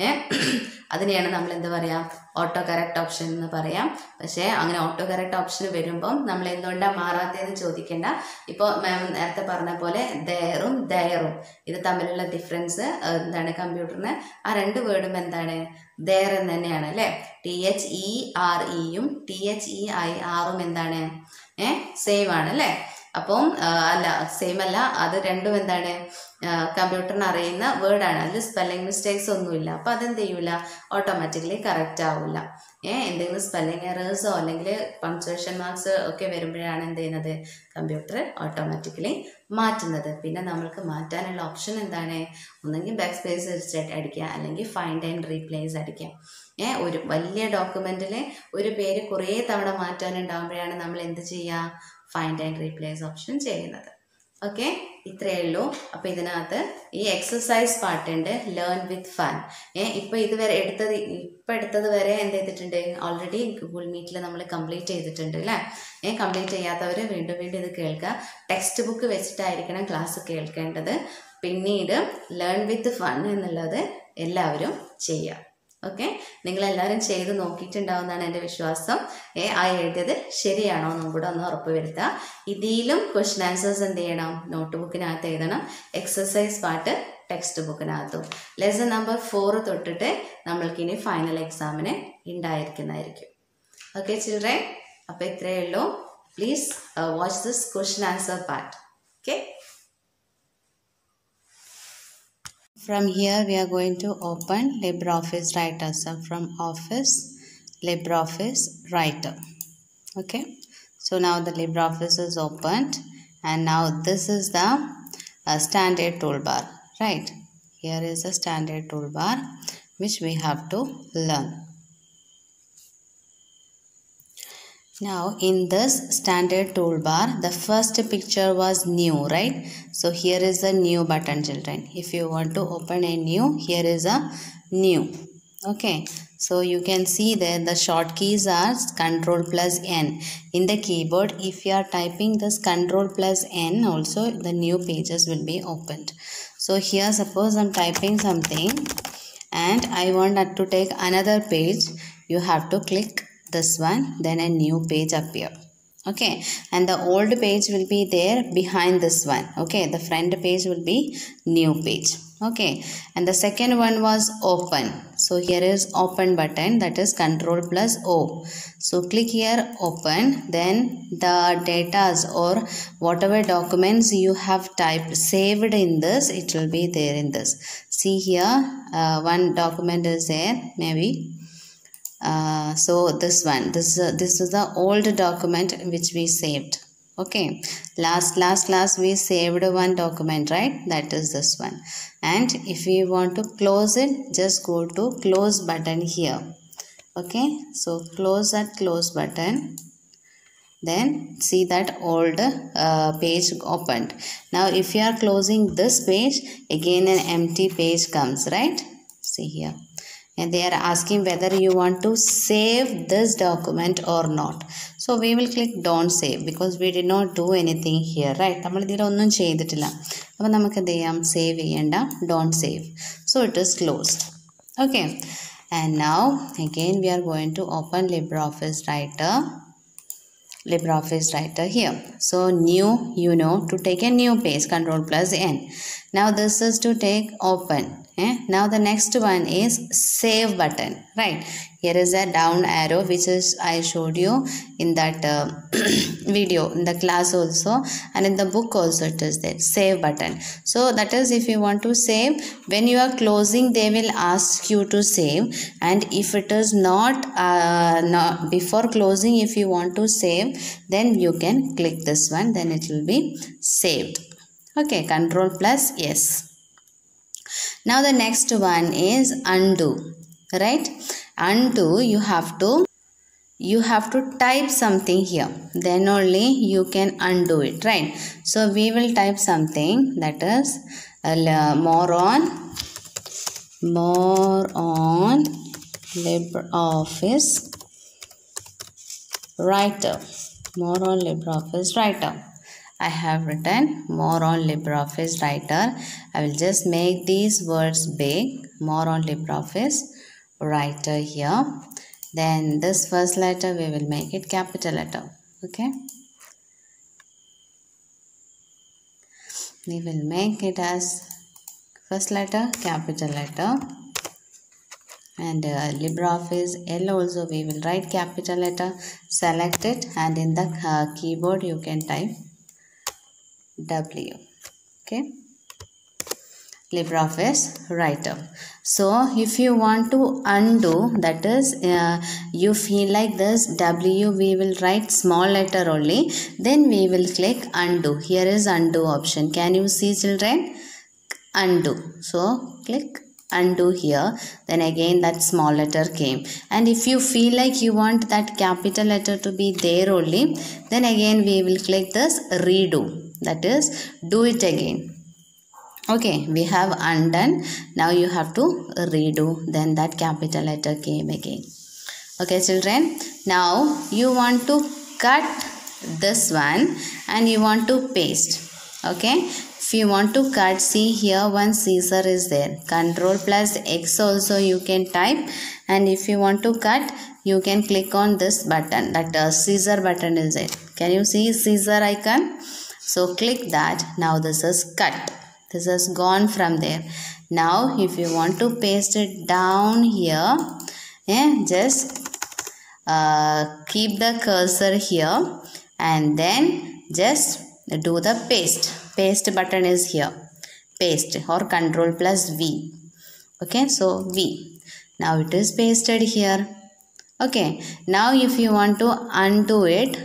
അതിനെയാണ് നമ്മൾ എന്താ പറയുക? ഓട്ടോ കറക്റ്റ് ഓപ്ഷൻ എന്ന് പറയാം. പക്ഷേ അങ്ങനെ ഓട്ടോ കറക്റ്റ് ഓപ്ഷൻ വരുമ്പം നമ്മൾ എന്തുകൊണ്ടാണ് മാറാത്തതെന്ന് ചോദിക്കേണ്ട. ഇപ്പോൾ മാം നേരത്തെ പറഞ്ഞ പോലെ ദയറും ഇത് തമ്മിലുള്ള ഡിഫറൻസ് എന്താണ്? കമ്പ്യൂട്ടറിന് ആ 2 വേർഡും എന്താണ്? ദയർ എന്ന് തന്നെയാണ് അല്ലേ? THEREയും THEIRഉം എന്താണ്? സെയിം ആണ് അല്ലേ? അപ്പം അല്ല സെയിം അല്ല, അത് രണ്ടും എന്താണ് കമ്പ്യൂട്ടറിന് അറിയുന്ന വേർഡാണ്, അതിൽ സ്പെല്ലിംഗ് മിസ്റ്റേക്സ് ഒന്നുമില്ല. അപ്പം അതെന്ത് ചെയ്യൂല, ഓട്ടോമാറ്റിക്കലി കറക്റ്റ് ആവില്ല. എന്തെങ്കിലും സ്പെല്ലിംഗ് എറേഴ്സോ അല്ലെങ്കിൽ പങ്ക്ച്വേഷൻ മാർക്സ് ഒക്കെ വരുമ്പോഴാണ് എന്ത് ചെയ്യുന്നത്, കമ്പ്യൂട്ടർ ഓട്ടോമാറ്റിക്കലി മാറ്റുന്നത്. പിന്നെ നമ്മൾക്ക് മാറ്റാനുള്ള ഓപ്ഷൻ എന്താണ്, ഒന്നെങ്കിൽ ബാക്ക് സ്പേസ് അടിക്കുക, അല്ലെങ്കിൽ ഫൈൻഡ് ആൻഡ് റീപ്ലേസ് അടിക്കുക. ഒരു വലിയ ഡോക്യുമെൻറ്റിൽ ഒരു പേര് കുറേ തവണ മാറ്റാനുണ്ടാകുമ്പോഴാണ് നമ്മൾ എന്ത് ചെയ്യുക, ഫൈൻഡ് ആൻഡ് റീപ്ലേസ് ഓപ്ഷൻ ചെയ്യുന്നത്. ഓക്കെ, ഇത്രയേ ഉള്ളൂ. അപ്പോൾ ഇതിനകത്ത് ഈ എക്സസൈസ് പാർട്ടുണ്ട്, ലേൺ വിത്ത് ഫൺ. ഇപ്പോൾ ഇതുവരെ എടുത്തത് വരെ എന്ത് ചെയ്തിട്ടുണ്ട്, ഓൾറെഡി ഗൂഗിൾ മീറ്റിൽ നമ്മൾ കംപ്ലീറ്റ് ചെയ്തിട്ടുണ്ട് അല്ലേ. കംപ്ലീറ്റ് ചെയ്യാത്തവർ വീണ്ടും വീണ്ടും ഇത് കേൾക്കുക. ടെക്സ്റ്റ് ബുക്ക് വെച്ചിട്ടായിരിക്കണം ക്ലാസ് കേൾക്കേണ്ടത്. പിന്നീട് ലേൺ വിത്ത് ഫൺ എന്നുള്ളത് എല്ലാവരും ചെയ്യുക. ഓക്കെ, നിങ്ങളെല്ലാവരും ചെയ്ത് നോക്കിയിട്ടുണ്ടാവുന്നതാണ് എൻ്റെ വിശ്വാസം. ആ എഴുതിയത് ശരിയാണോ എന്നും കൂടെ ഒന്ന് ഉറപ്പ് വരുത്തുക. ഇതിലും ക്വസ്റ്റ്യൻ ആൻസേഴ്സ് എന്ത് ചെയ്യണം, നോട്ട് ബുക്കിനകത്ത് എഴുതണം. എക്സസൈസ് പാർട്ട് ടെക്സ്റ്റ് ബുക്കിനകത്തും. ലെസൺ നമ്പർ 4 തൊട്ടിട്ട് നമ്മൾക്കിനി ഫൈനൽ എക്സാമിന് ഉണ്ടായിരിക്കുന്നതായിരിക്കും. ഓക്കെ ചിൽഡ്രൻ, അപ്പോൾ ഇത്രയേ ഉള്ളൂ. Please watch this question answer part. Okay, from here we are going to open LibreOffice Writer. So from Office, LibreOffice Writer. Okay, so now the LibreOffice is opened, and now this is the standard toolbar, right? Here is a standard toolbar which we have to learn. Now in this standard toolbar, the first picture was new, right? So here is a new button, children. If you want to open a new, here is a new. Okay, so you can see there the short keys are Ctrl plus N. In the keyboard, if you are typing this Ctrl plus N also, the new pages will be opened. So here suppose I'm typing something and I want to take another page. You have to click this one, then a new page appear. Okay, and the old page will be there behind this one. Okay, the front page will be new page. Okay, and the second one was open. So here is open button, that is Ctrl plus O. So click here, open, then the datas or whatever documents you have typed saved in this, it will be there in this. See here, one document is there, maybe. So this one, this is the old document which we saved. Okay, last class we saved one document, right? That is this one. And if we want to close it, just go to close button here. Okay, so close that close button, then see that old page opened. Now if you are closing this page, again an empty page comes, right? See here, and they are asking whether you want to save this document or not. So we will click don't save because we did not do anything here, right? നമ്മൾ ഇതിൽ ഒന്നും ചെയ്തിട്ടില്ല. അപ്പോൾ നമുക്ക് എന്ത് ചെയ്യാം, save ചെയ്യേണ്ട, don't save. So it is closed. Okay, and now again we are going to open LibreOffice Writer here. So new, you know, to take a new page, Ctrl plus N. Now this is to take open. Now the next one is save button, right? Here is a down arrow which is I showed you in that video in the class also, and in the book also it is there, save button. So that is if you want to save, when you are closing they will ask you to save, and if it is not before closing, if you want to save, then you can click this one, then it will be saved. Okay, Ctrl plus S. Now the next one is undo, right? Undo, you have to type something here, then only you can undo it, right? So we will type something, that is more on LibreOffice Writer. More on LibreOffice Writer. I have written more on LibreOffice Writer. I will just make these words big, more on LibreOffice Writer here. Then this first letter we will make it capital letter. Okay, we will make it as first letter capital letter, and LibreOffice L also we will write capital letter. Select it, and in the keyboard you can type W. Okay. LibreOffice Writer. So if you want to undo, that is you feel like this W we will write small letter only, then we will click undo. Here is undo option. Can you see, children? Undo. So click undo here, then again that small letter came. And if you feel like you want that capital letter to be there only, then again we will click this redo, that is do it again. Okay, we have undone. Now you have to redo, then that capital letter came again. Okay, children, now you want to cut this one and you want to paste. Okay, if you want to cut, see here one scissor is there. Control plus X also you can type, and if you want to cut, you can click on this button, that scissor button is it. Can you see scissor icon? So click that. Now this is cut. This has gone from there. Now if you want to paste it down here, just keep the cursor here and then just do the paste. Paste button is here. Paste or Control plus V. Okay, so V. Now it is pasted here. Okay, now if you want to undo it,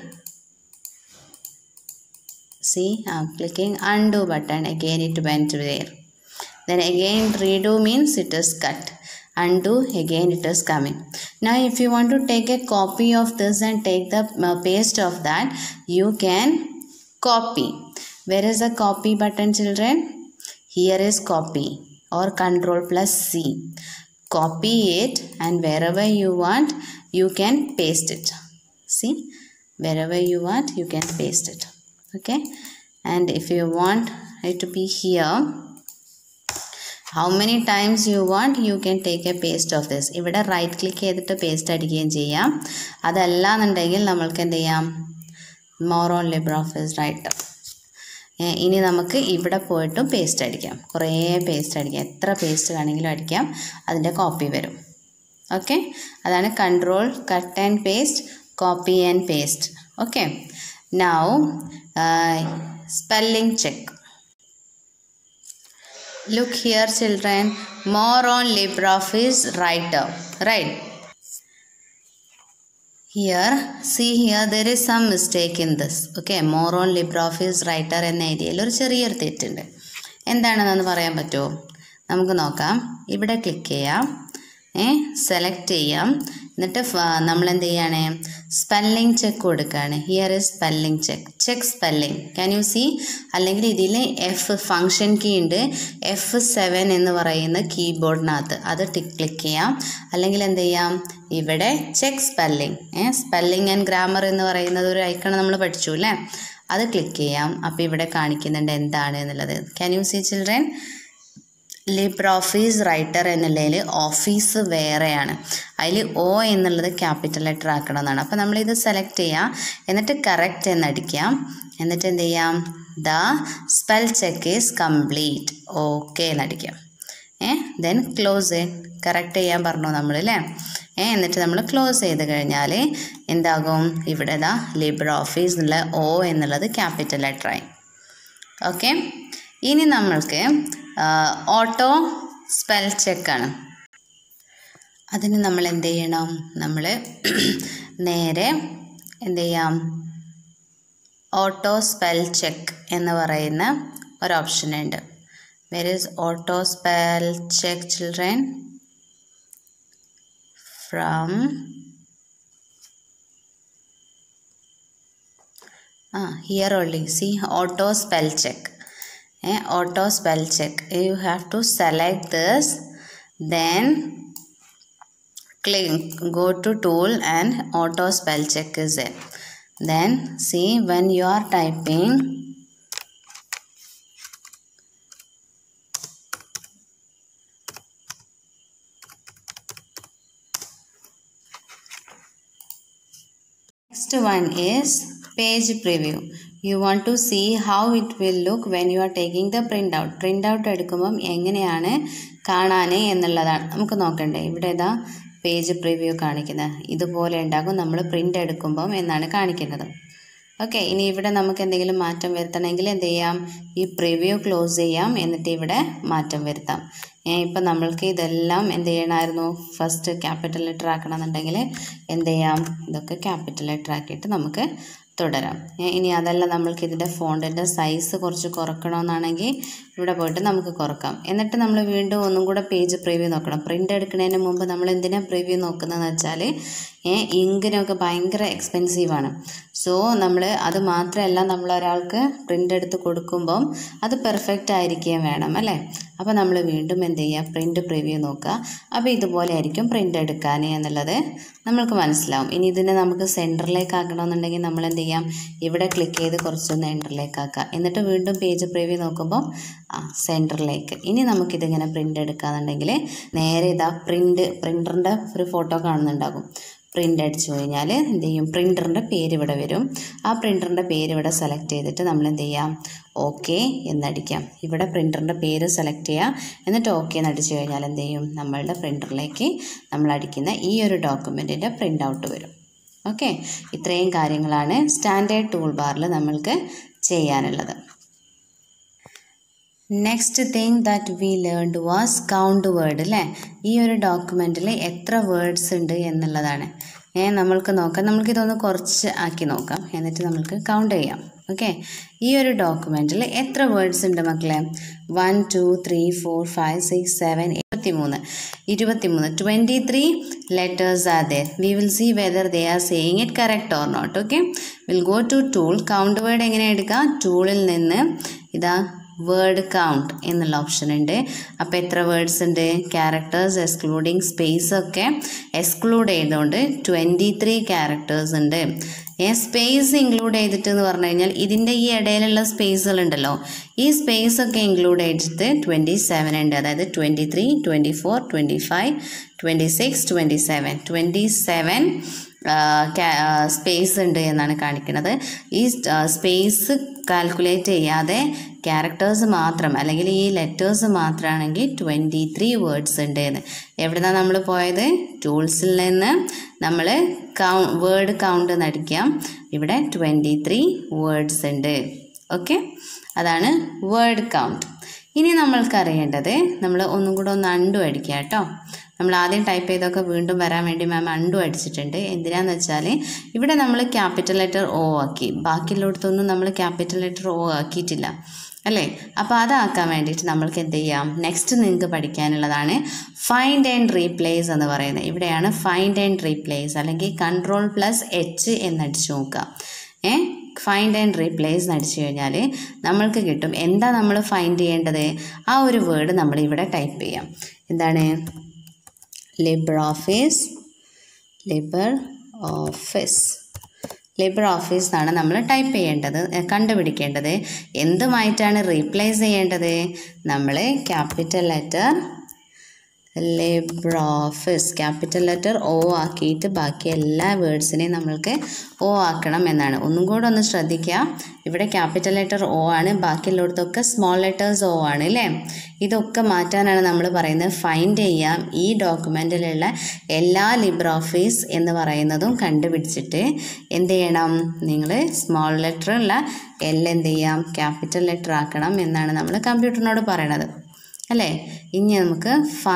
see, I'm clicking undo button, again it went there. Then again redo means it is cut. Undo, again it is coming. Now if you want to take a copy of this and take the paste of that, you can copy. Where is the copy button, children? Here is copy or Control plus C. Copy it, and wherever you want, you can paste it. See, wherever you want, you can paste it. Okay, and if you want it to be here, how many times you want, you can take a paste of this. ഇവിടെ right click ചെയ്തിട്ട് paste അടിക്കുകയും ചെയ്യാം. അതല്ലാന്നുണ്ടെങ്കിൽ നമ്മൾക്ക് എന്ത് ചെയ്യാം, more on LibreOffice Writer. ഇനി നമുക്ക് ഇവിടെ പോയിട്ടും പേസ്റ്റ് അടിക്കാം. കുറേ പേസ്റ്റ് അടിക്കാം, എത്ര പേസ്റ്റ് വേണമെങ്കിലും അടിക്കാം, അതിൻ്റെ കോപ്പി വരും. ഓക്കെ, അതാണ് control cut and paste, copy and paste. Okay, now spelling check. Look here, children, more on LibreOffice Writer, right? Here, see here, there is some mistake in this. Okay, more on LibreOffice Writer എന്ന ഏരിയയിൽ ഒരു ചെറിയൊരു തെറ്റുണ്ട്. എന്താണെന്ന് പറയാൻ പറ്റുമോ? നമുക്ക് നോക്കാം. ഇവിടെ ക്ലിക്ക് ചെയ്യാം, സെലക്ട് ചെയ്യാം, എന്നിട്ട് നമ്മൾ എന്ത് ചെയ്യാണ്, സ്പെല്ലിംഗ് ചെക്ക് കൊടുക്കുകയാണ്. Here is spelling check, check spelling. Can you see? അല്ലെങ്കിൽ ഇതിൽ എഫ് ഫങ്ഷൻ കീ ഉണ്ട്, F7 എന്ന് പറയുന്ന കീബോർഡിനകത്ത് അത് ക്ലിക്ക് ചെയ്യാം. അല്ലെങ്കിൽ എന്ത് ചെയ്യാം, ഇവിടെ check spelling, spelling and grammar എന്ന് പറയുന്നത് ഒരു ഐക്കൺ നമ്മൾ പഠിച്ചു അല്ലേ, അത് ക്ലിക്ക് ചെയ്യാം. അപ്പോൾ ഇവിടെ കാണിക്കുന്നുണ്ട് എന്താണ് എന്നുള്ളത്. Can you see, children? LibreOffice Writer എന്നുള്ളതിൽ ഓഫീസ് വേറെയാണ്, അതിൽ O എന്നുള്ളത് ക്യാപിറ്റൽ ലെറ്റർ ആക്കണം എന്നാണ്. അപ്പോൾ നമ്മളിത് സെലക്ട് ചെയ്യാം, എന്നിട്ട് കറക്റ്റ് എന്നടിക്കാം, എന്നിട്ട് എന്ത് ചെയ്യാം, the spell check is complete, okay എന്നടിക്കാം. Then close it. കറക്റ്റ് ചെയ്യാൻ പറഞ്ഞു നമ്മൾ അല്ലേ. എന്നിട്ട് നമ്മൾ ക്ലോസ് ചെയ്ത് കഴിഞ്ഞാൽ എന്താകും, ഇവിടെ ദാ LibreOffice എന്നുള്ള O എന്നുള്ളത് ക്യാപിറ്റൽ ലെറ്ററായി. ഓക്കെ, ഇനി നമ്മൾക്ക് ഓട്ടോ സ്പെൽ ചെക്കാണ്. അതിന് നമ്മൾ എന്ത് ചെയ്യണം, നമ്മൾ നേരെ എന്ത് ചെയ്യാം, ഓട്ടോ സ്പെൽ ചെക്ക് എന്ന് പറയുന്ന ഒരു ഓപ്ഷൻ ഉണ്ട്. Where is auto spell check, children? From here only, see, auto spell check. Auto spell check, you have to select this, then click, go to tool and auto spell check is there. Then see, when you are typing, next one is page preview. You want to see how it will look when you are taking the printout. Printout എടുക്കുമ്പം എങ്ങനെയാണ് കാണാൻ എന്നുള്ളതാണ് നമുക്ക് നോക്കണ്ടേ. ഇവിടെ ഇതാ page preview കാണിക്കുന്നത് ഇതുപോലെ ഉണ്ടാകും നമ്മൾ പ്രിൻ്റ് എടുക്കുമ്പം എന്നാണ് കാണിക്കുന്നത്. ഓക്കെ, ഇനി ഇവിടെ നമുക്ക് എന്തെങ്കിലും മാറ്റം വരുത്തണമെങ്കിൽ എന്ത് ചെയ്യാം? ഈ പ്രിവ്യൂ ക്ലോസ് ചെയ്യാം, എന്നിട്ട് ഇവിടെ മാറ്റം വരുത്താം. ഇപ്പം നമ്മൾക്ക് ഇതെല്ലാം എന്ത് ചെയ്യണമായിരുന്നു? ഫസ്റ്റ് ക്യാപിറ്റൽ ലെറ്റർ ആക്കണമെന്നുണ്ടെങ്കിൽ എന്ത് ചെയ്യാം? ഇതൊക്കെ ക്യാപിറ്റൽ ലെറ്റർ ആക്കിയിട്ട് നമുക്ക് തുടരാം. ഇനി അതല്ല നമ്മൾക്ക് ഇതിൻ്റെ ഫോണ്ടിൻ്റെ സൈസ് കുറച്ച് കുറക്കണമെന്നാണെങ്കിൽ ഇവിടെ പോയിട്ട് നമുക്ക് കുറക്കാം. എന്നിട്ട് നമ്മൾ വീണ്ടും ഒന്നും കൂടെ പേജ് പ്രിവ്യൂ നോക്കണം. പ്രിൻ്റ് എടുക്കുന്നതിന് മുമ്പ് നമ്മൾ എന്തിനാണ് പ്രിവ്യൂ നോക്കുന്നതെന്ന് വെച്ചാൽ ഇങ്കിനൊക്കെ ഭയങ്കര എക്സ്പെൻസീവാണ്. സോ നമ്മൾ അത് മാത്രമല്ല, നമ്മളൊരാൾക്ക് പ്രിൻ്റ് എടുത്ത് കൊടുക്കുമ്പം അത് പെർഫെക്റ്റ് ആയിരിക്കുകയും വേണം അല്ലേ? അപ്പോൾ നമ്മൾ വീണ്ടും എന്ത് ചെയ്യുക? പ്രിൻ്റ് പ്രിവ്യൂ നോക്കുക. അപ്പോൾ ഇതുപോലെ ആയിരിക്കും പ്രിൻ്റ് എടുക്കാൻ എന്നുള്ളത് നമ്മൾക്ക് മനസ്സിലാവും. ഇനി ഇതിനെ നമുക്ക് സെൻറ്ററിലേക്ക് ആക്കണമെന്നുണ്ടെങ്കിൽ നമ്മൾ എന്ത് ചെയ്യാം? ഇവിടെ ക്ലിക്ക് ചെയ്ത് കുറച്ചൊന്ന് സെൻറ്ററിലേക്ക് ആക്കുക. എന്നിട്ട് വീണ്ടും പേജ് പ്രിവ്യൂ നോക്കുമ്പോൾ സെൻറ്ററിലേക്ക്. ഇനി നമുക്കിതിങ്ങനെ പ്രിൻ്റ് എടുക്കുകയെന്നുണ്ടെങ്കിൽ നേരെ ഇതാ പ്രിൻ്ററിൻ്റെ ഒരു ഫോട്ടോ കാണുന്നുണ്ടാകും. പ്രിൻ്റ് അടിച്ചു കഴിഞ്ഞാൽ എന്ത് ചെയ്യും? പ്രിൻ്ററിൻ്റെ പേര് ഇവിടെ വരും. ആ പ്രിൻ്ററിൻ്റെ പേര് ഇവിടെ സെലക്ട് ചെയ്തിട്ട് നമ്മൾ എന്ത് ചെയ്യാം? ഓക്കെ എന്നടിക്കാം. ഇവിടെ പ്രിൻ്ററിൻ്റെ പേര് സെലക്ട് ചെയ്യുക, എന്നിട്ട് ഓക്കെ എന്നടിച്ചു കഴിഞ്ഞാൽ എന്ത് ചെയ്യും? നമ്മളുടെ പ്രിൻ്ററിലേക്ക് നമ്മൾ അടിക്കുന്ന ഈ ഒരു ഡോക്യുമെൻറ്റിൻ്റെ പ്രിൻ്റ് ഔട്ട് വരും. ഓക്കെ, ഇത്രയും കാര്യങ്ങളാണ് സ്റ്റാൻഡേർഡ് ടൂൾ ബാറിൽ നമ്മൾക്ക് ചെയ്യാനുള്ളത്. Next thing that we learned was count word അല്ലേ? ഈ ഒരു ഡോക്യുമെൻറ്റിൽ എത്ര വേർഡ്സ് ഉണ്ട് എന്നുള്ളതാണ്. നമ്മൾക്ക് നോക്കാം. നമ്മൾക്കിതൊന്ന് കുറച്ച് ആക്കി നോക്കാം, എന്നിട്ട് നമ്മൾക്ക് കൗണ്ട് ചെയ്യാം. ഓക്കെ, ഈ ഒരു ഡോക്യുമെൻറ്റിൽ എത്ര വേർഡ്സ് ഉണ്ട് മക്കളെ? 1 2 3 4 5 6 7 23 23 letters are there. We will see whether they are saying it correct or not. Okay, we'll go to tool. count word എങ്ങനെ എടുക്കുക? ടൂളിൽ നിന്ന് ഇതാ വേർഡ് കൗണ്ട് എന്നുള്ള ഓപ്ഷൻ ഉണ്ട്. അപ്പോൾ എത്ര വേർഡ്സ് ഉണ്ട്? ക്യാരക്ടേഴ്സ് എക്സ്ക്ലൂഡിങ് സ്പേസ് ഒക്കെ എക്സ്ക്ലൂഡ് ചെയ്തുകൊണ്ട് 23 ക്യാരക്ടേഴ്സ് ഉണ്ട്. സ്പേസ് ഇൻക്ലൂഡ് ചെയ്തിട്ട് എന്ന് പറഞ്ഞു കഴിഞ്ഞാൽ ഇതിൻ്റെ ഈ ഇടയിലുള്ള സ്പേസുകളുണ്ടല്ലോ, ഈ സ്പേസ് ഒക്കെ ഇൻക്ലൂഡ് ചെയ്തിട്ട് 27 ഉണ്ട്. അതായത് 23 24 25 26 27 സ്പേസ് ഉണ്ട് എന്നാണ് കാണിക്കുന്നത്. ഈ സ്പേസ് കാൽക്കുലേറ്റ് ചെയ്യാതെ ക്യാരക്ടേഴ്സ് മാത്രം അല്ലെങ്കിൽ ഈ ലെറ്റേഴ്സ് മാത്രമാണെങ്കിൽ 23 വേർഡ്സ് ഉണ്ട് എന്ന്. എവിടുന്നാണ് നമ്മൾ പോയത്? ടൂൾസിൽ നിന്ന് നമ്മൾ വേർഡ് കൗണ്ട് നടിക്കാം. ഇവിടെ 23 വേർഡ്സ് ഉണ്ട്. ഓക്കെ, അതാണ് വേർഡ് കൗണ്ട്. ഇനി നമ്മൾക്കറിയേണ്ടത്, നമ്മൾ ഒന്നും കൂടെ ഒന്ന് അണ്ടു അടിക്കുക കേട്ടോ. നമ്മൾ ആദ്യം ടൈപ്പ് ചെയ്തൊക്കെ വീണ്ടും വരാൻ വേണ്ടി മാം അണ്ടു അടിച്ചിട്ടുണ്ട്. എന്തിനാന്ന് വെച്ചാൽ ഇവിടെ നമ്മൾ ക്യാപിറ്റൽ ലെറ്റർ ഒ ആക്കി, ബാക്കിയുള്ളിടത്തൊന്നും നമ്മൾ ക്യാപിറ്റൽ ലെറ്റർ ഒ ആക്കിയിട്ടില്ല അല്ലേ? അപ്പോൾ അതാക്കാൻ വേണ്ടിയിട്ട് നമ്മൾക്ക് എന്ത് ചെയ്യാം? നെക്സ്റ്റ് നിങ്ങൾക്ക് പഠിക്കാനുള്ളതാണ് ഫൈൻഡ് ആൻഡ് റീപ്ലേസ് എന്ന് പറയുന്നത്. ഇവിടെയാണ് ഫൈൻഡ് ആൻഡ് റീപ്ലേസ്, അല്ലെങ്കിൽ Ctrl+H എന്നടിച്ച് നോക്കുക. ഫൈൻഡ് ആൻഡ് റീപ്ലേസ് അടിച്ചു കഴിഞ്ഞാൽ നമ്മൾക്ക് കിട്ടും. എന്താ നമ്മൾ ഫൈൻഡ് ചെയ്യേണ്ടത്? ആ ഒരു വേർഡ് നമ്മൾ ഇവിടെ ടൈപ്പ് ചെയ്യാം. എന്താണ്? ലിബ്രെഓഫീസ് എന്നാണ് നമ്മൾ ടൈപ്പ് ചെയ്യേണ്ടത്, കണ്ടുപിടിക്കേണ്ടത്. എന്തുമായിട്ടാണ് റീപ്ലേസ് ചെയ്യേണ്ടത്? നമ്മൾ capital letter LibreOffice capital letter O ആക്കിയിട്ട് ബാക്കി എല്ലാ വേർഡ്സിനെയും നമ്മൾക്ക് ഒ ആക്കണം എന്നാണ്. ഒന്നും കൂടെ ഒന്ന് ശ്രദ്ധിക്കുക. ഇവിടെ ക്യാപിറ്റൽ ലെറ്റർ ഒ ആണ്, ബാക്കിയുള്ളിടത്തൊക്കെ സ്മോൾ ലെറ്റേഴ്സ് ഒ ആണ് അല്ലേ? ഇതൊക്കെ മാറ്റാനാണ് നമ്മൾ പറയുന്നത്. ഫൈൻഡ് ചെയ്യാം ഈ ഡോക്യുമെൻറ്റിലുള്ള എല്ലാ ലിബ്രെഓഫീസ് എന്ന് പറയുന്നതും കണ്ടുപിടിച്ചിട്ട് എന്ത് ചെയ്യണം? നിങ്ങൾ സ്മോൾ ലെറ്ററുള്ള എൽ എന്ത് ചെയ്യാം? ക്യാപിറ്റൽ ലെറ്റർ ആക്കണം എന്നാണ് നമ്മൾ കമ്പ്യൂട്ടറിനോട് പറയണത് അല്ലേ? ഇനി നമുക്ക്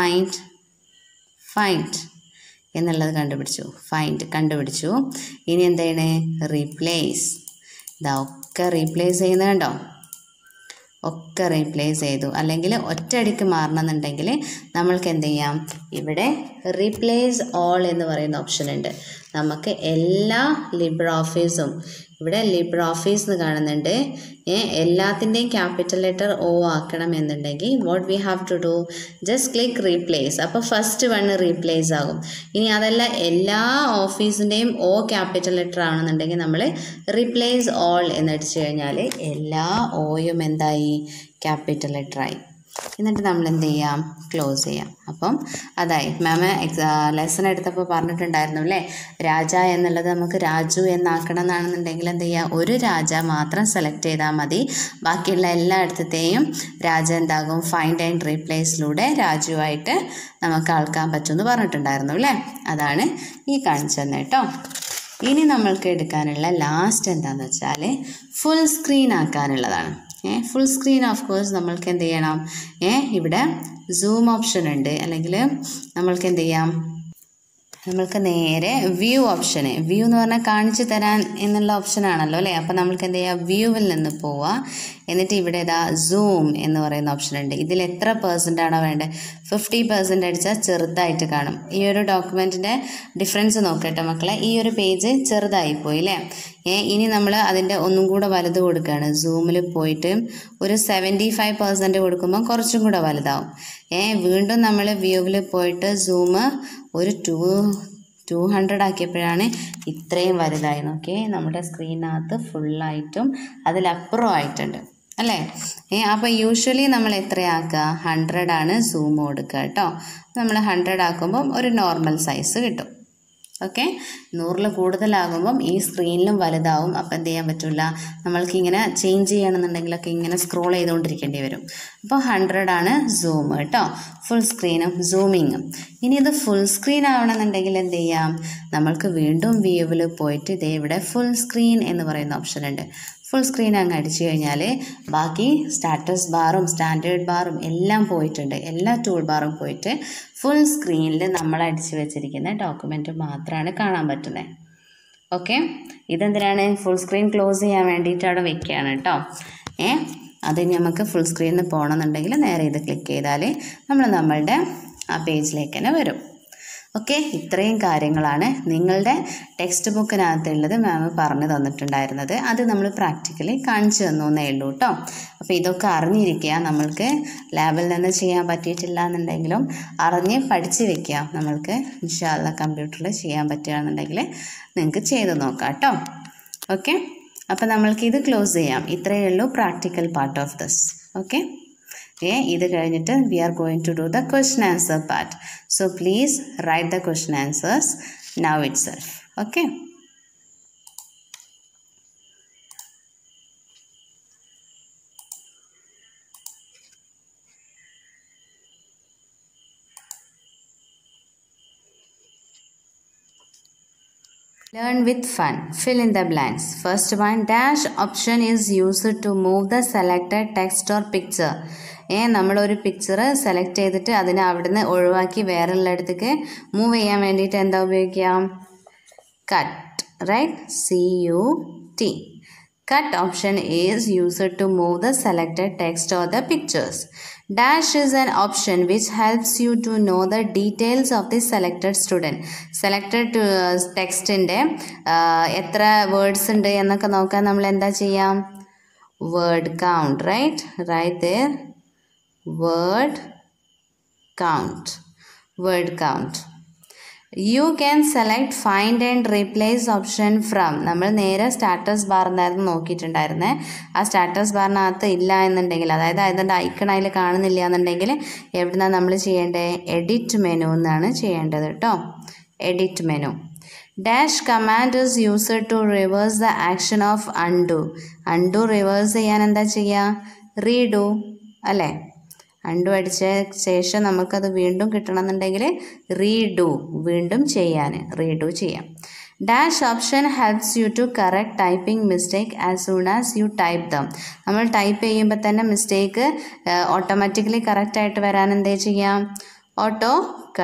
ഫൈൻഡ് എന്നുള്ളത് കണ്ടുപിടിച്ചു. ഇനി എന്താണ്? റീപ്ലേസ്. ഇതാ ഒക്കെ റീപ്ലേസ് ചെയ്യുന്നത് കണ്ടോ? ഒക്കെ റീപ്ലേസ് ചെയ്തു. അല്ലെങ്കിൽ ഒറ്റയടിക്ക് മാറണമെന്നുണ്ടെങ്കിൽ നമ്മൾക്ക് എന്ത് ചെയ്യാം? ഇവിടെ റീപ്ലേസ് ഓൾ എന്ന് പറയുന്ന ഓപ്ഷൻ ഉണ്ട്. നമുക്ക് എല്ലാ ലിബ്രെഓഫീസും ഇവിടെ ലിബ്രെഓഫീസ് എന്ന് കാണുന്നുണ്ട്. എല്ലാത്തിൻ്റെയും ക്യാപിറ്റൽ ലെറ്റർ ഒ ആക്കണം എന്നുണ്ടെങ്കിൽ what we have to do? Just click replace. അപ്പോൾ ഫസ്റ്റ് വൺ റീപ്ലേസ് ആകും. ഇനി അതല്ല എല്ലാ ഓഫീസിൻ്റെയും ഒ ക്യാപിറ്റൽ ലെറ്റർ ആണെന്നുണ്ടെങ്കിൽ നമ്മൾ റീപ്ലേസ് ഓൾ എന്നടിച്ചു കഴിഞ്ഞാൽ എല്ലാ ഒയും എന്തായി? ക്യാപിറ്റൽ ലെറ്ററായി. എന്നിട്ട് നമ്മൾ എന്ത് ചെയ്യാം? ക്ലോസ് ചെയ്യാം. അപ്പം അതായി. മാം ലെസൺ എടുത്തപ്പോൾ പറഞ്ഞിട്ടുണ്ടായിരുന്നു അല്ലേ? രാജ എന്നുള്ളത് നമുക്ക് രാജു എന്നാക്കണം എന്നാണെന്നുണ്ടെങ്കിൽ എന്ത് ചെയ്യുക? ഒരു രാജ മാത്രം സെലക്ട് ചെയ്താൽ മതി. ബാക്കിയുള്ള എല്ലായിടത്തെയും രാജ എന്താകും? ഫൈൻഡ് ആൻഡ് റീപ്ലേസിലൂടെ രാജുവായിട്ട് നമുക്ക് ആൾക്കാൻ പറ്റുമെന്ന് പറഞ്ഞിട്ടുണ്ടായിരുന്നു അല്ലേ? അതാണ് ഈ കാണിച്ചു തന്നെ കേട്ടോ. ഇനി നമ്മൾക്ക് എടുക്കാനുള്ള ലാസ്റ്റ് എന്താണെന്ന് വെച്ചാൽ ഫുൾ സ്ക്രീൻ ആക്കാനുള്ളതാണ്. ഫുൾ സ്ക്രീൻ ഓഫ് കോഴ്സ് നമ്മൾക്ക് എന്ത് ചെയ്യണം, ഇവിടെ സൂം ഓപ്ഷൻ ഉണ്ട്, അല്ലെങ്കിൽ നമ്മൾക്ക് എന്ത് ചെയ്യാം, നമ്മൾക്ക് നേരെ വ്യൂ ഓപ്ഷന്, വ്യൂ എന്ന് പറഞ്ഞാൽ കാണിച്ചു തരാൻ എന്നുള്ള ഓപ്ഷനാണല്ലോ അല്ലേ. അപ്പോൾ നമ്മൾക്ക് എന്ത് ചെയ്യാം, വ്യൂവിൽ നിന്ന് പോവാം. എന്നിട്ട് ഇവിടെ ഇതാ സൂം എന്ന് പറയുന്ന ഓപ്ഷൻ ഉണ്ട്. ഇതിൽ എത്ര % ആണോ വേണ്ടത്, 50% അടിച്ചാൽ ചെറുതായിട്ട് കാണും. ഈ ഒരു ഡോക്യുമെൻറ്റിൻ്റെ ഡിഫറൻസ് നോക്കട്ടെ മക്കളെ. ഈ ഒരു പേജ് ചെറുതായിപ്പോയി അല്ലേ. ഇനി നമ്മൾ അതിൻ്റെ ഒന്നും കൂടെ വലുത് കൊടുക്കുകയാണ്. സൂമിൽ പോയിട്ട് ഒരു 75% കൊടുക്കുമ്പോൾ കുറച്ചും കൂടെ വലുതാവും. വീണ്ടും നമ്മൾ വ്യൂവിൽ പോയിട്ട് സൂം ഒരു 200 ആക്കിയപ്പോഴാണ് ഇത്രയും വലുതായി. നോക്കിയേ, നമ്മുടെ സ്ക്രീനകത്ത് ഫുള്ളായിട്ടും അതിലപ്പുറം ആയിട്ടുണ്ട് അല്ലേ. അപ്പോൾ യൂഷ്വലി നമ്മൾ എത്രയാക്കുക, 100 ആണ് സൂം കൊടുക്കുക കേട്ടോ. നമ്മൾ 100 ആക്കുമ്പം ഒരു നോർമൽ സൈസ് കിട്ടും. ഓക്കെ, 100 കൂടുതലാകുമ്പം ഈ സ്ക്രീനിലും വലുതാവും. അപ്പം എന്ത് ചെയ്യാൻ പറ്റില്ല, നമ്മൾക്ക് ഇങ്ങനെ ചേഞ്ച് ചെയ്യണമെന്നുണ്ടെങ്കിലൊക്കെ ഇങ്ങനെ സ്ക്രോൾ ചെയ്തുകൊണ്ടിരിക്കേണ്ടി വരും. അപ്പോൾ 100 ആണ് സൂം കേട്ടോ, ഫുൾ സ്ക്രീനും സൂമിങ്ങും. ഇനി ഇത് ഫുൾ സ്ക്രീൻ ആവണമെന്നുണ്ടെങ്കിൽ എന്ത് ചെയ്യാം, നമ്മൾക്ക് വീണ്ടും വ്യൂവിൽ പോയിട്ട് ഇതേ ഇവിടെ ഫുൾ സ്ക്രീൻ എന്ന് പറയുന്ന ഓപ്ഷൻ ഉണ്ട്. ഫുൾ സ്ക്രീൻ അങ്ങ് അടിച്ചു കഴിഞ്ഞാൽ ബാക്കി സ്റ്റാറ്റസ് ബാറും സ്റ്റാൻഡേർഡ് ബാറും എല്ലാം പോയിട്ടുണ്ട്, എല്ലാ ടൂൾ ബാറും പോയിട്ട് ഫുൾ സ്ക്രീനിൽ നമ്മൾ അടിച്ചു വെച്ചിരിക്കുന്ന ഡോക്യുമെൻ്റ് മാത്രമാണ് കാണാൻ പറ്റുന്നത്. ഓക്കെ, ഇതെന്തിനാണ്, ഫുൾ സ്ക്രീൻ ക്ലോസ് ചെയ്യാൻ വേണ്ടിയിട്ട് അവിടെ വെക്കുകയാണ് കേട്ടോ. അത് നമുക്ക് ഫുൾ സ്ക്രീനിൽ പോകണമെന്നുണ്ടെങ്കിൽ നേരെ ഇത് ക്ലിക്ക് ചെയ്താൽ നമ്മളുടെ ആ പേജിലേക്ക് തന്നെ വരും. ഓക്കെ, ഇത്രയും കാര്യങ്ങളാണ് നിങ്ങളുടെ ടെക്സ്റ്റ് ബുക്കിനകത്തുള്ളത് മാം പറഞ്ഞു തന്നിട്ടുണ്ടായിരുന്നത്. അത് നമ്മൾ പ്രാക്ടിക്കലി കാണിച്ചു തന്നേ ഉള്ളൂ കേട്ടോ. അപ്പോൾ ഇതൊക്കെ അറിഞ്ഞിരിക്കുക. നമ്മൾക്ക് ലാബിൽ നിന്ന് ചെയ്യാൻ പറ്റിയിട്ടില്ല എന്നുണ്ടെങ്കിലും അറിഞ്ഞ് പഠിച്ച് വെക്കുക. നമ്മൾക്ക് ഇൻഷാ അല്ലാഹ് കമ്പ്യൂട്ടറിൽ ചെയ്യാൻ പറ്റുകയാണെന്നുണ്ടെങ്കിൽ നിങ്ങൾക്ക് ചെയ്ത് നോക്കാം കേട്ടോ. ഓക്കെ, അപ്പോൾ നമ്മൾക്ക് ഇത് ക്ലോസ് ചെയ്യാം. ഇത്രയേ ഉള്ളൂ practical part of this. Okay, ഇത് കഴിഞ്ഞിട്ട് we are going to do the question answer part. So please write the question answers now itself. Okay. Learn with fun. Fill in the blanks. First one, dash option is used to move the selected text or picture. നമ്മളൊരു picture select ചെയ്തിട്ട് അതിനെ അവിടുന്ന് ഒഴിവാക്കി വേറെയുള്ളിടത്തേക്ക് move ചെയ്യാൻ വേണ്ടിയിട്ട് എന്താ ഉപയോഗിക്കാം, cut, right, CUT. Cut option is used to move the selected text or the pictures. Dash is an option which helps you to know the details of the selected student. Selected text inde എത്ര words ഉണ്ട് എന്നൊക്കെ നോക്കാൻ നമ്മൾ എന്താ ചെയ്യാം, word count, right there, word count. You can select find and replace option from. നമ്മൾ നേരെ status ബാറിനായിരുന്നു നോക്കിയിട്ടുണ്ടായിരുന്നേ. ആ സ്റ്റാറ്റസ് ബാറിനകത്ത് ഇല്ല എന്നുണ്ടെങ്കിൽ, അതായത് അതിൻ്റെ ഐക്കൺ അതിൽ കാണുന്നില്ല എന്നുണ്ടെങ്കിൽ എവിടുന്നാണ് നമ്മൾ ചെയ്യേണ്ടത്, എഡിറ്റ് മെനു എന്നാണ് ചെയ്യേണ്ടത് കേട്ടോ. Edit menu. Dash command is used to reverse the action of undo. Undo reverse ചെയ്യാൻ എന്താ ചെയ്യുക, റീഡു അല്ലേ. അണ്ടു അടിച്ച ശേഷം നമുക്കത് വീണ്ടും കിട്ടണമെന്നുണ്ടെങ്കിൽ റീഡു, വീണ്ടും റീഡു ചെയ്യാം. Dash option helps you to correct typing mistake as soon as you type them. നമ്മൾ ടൈപ്പ് ചെയ്യുമ്പോൾ തന്നെ മിസ്റ്റേക്ക് ഓട്ടോമാറ്റിക്കലി കറക്റ്റായിട്ട് വരാൻ എന്താ ചെയ്യാം, ഓട്ടോ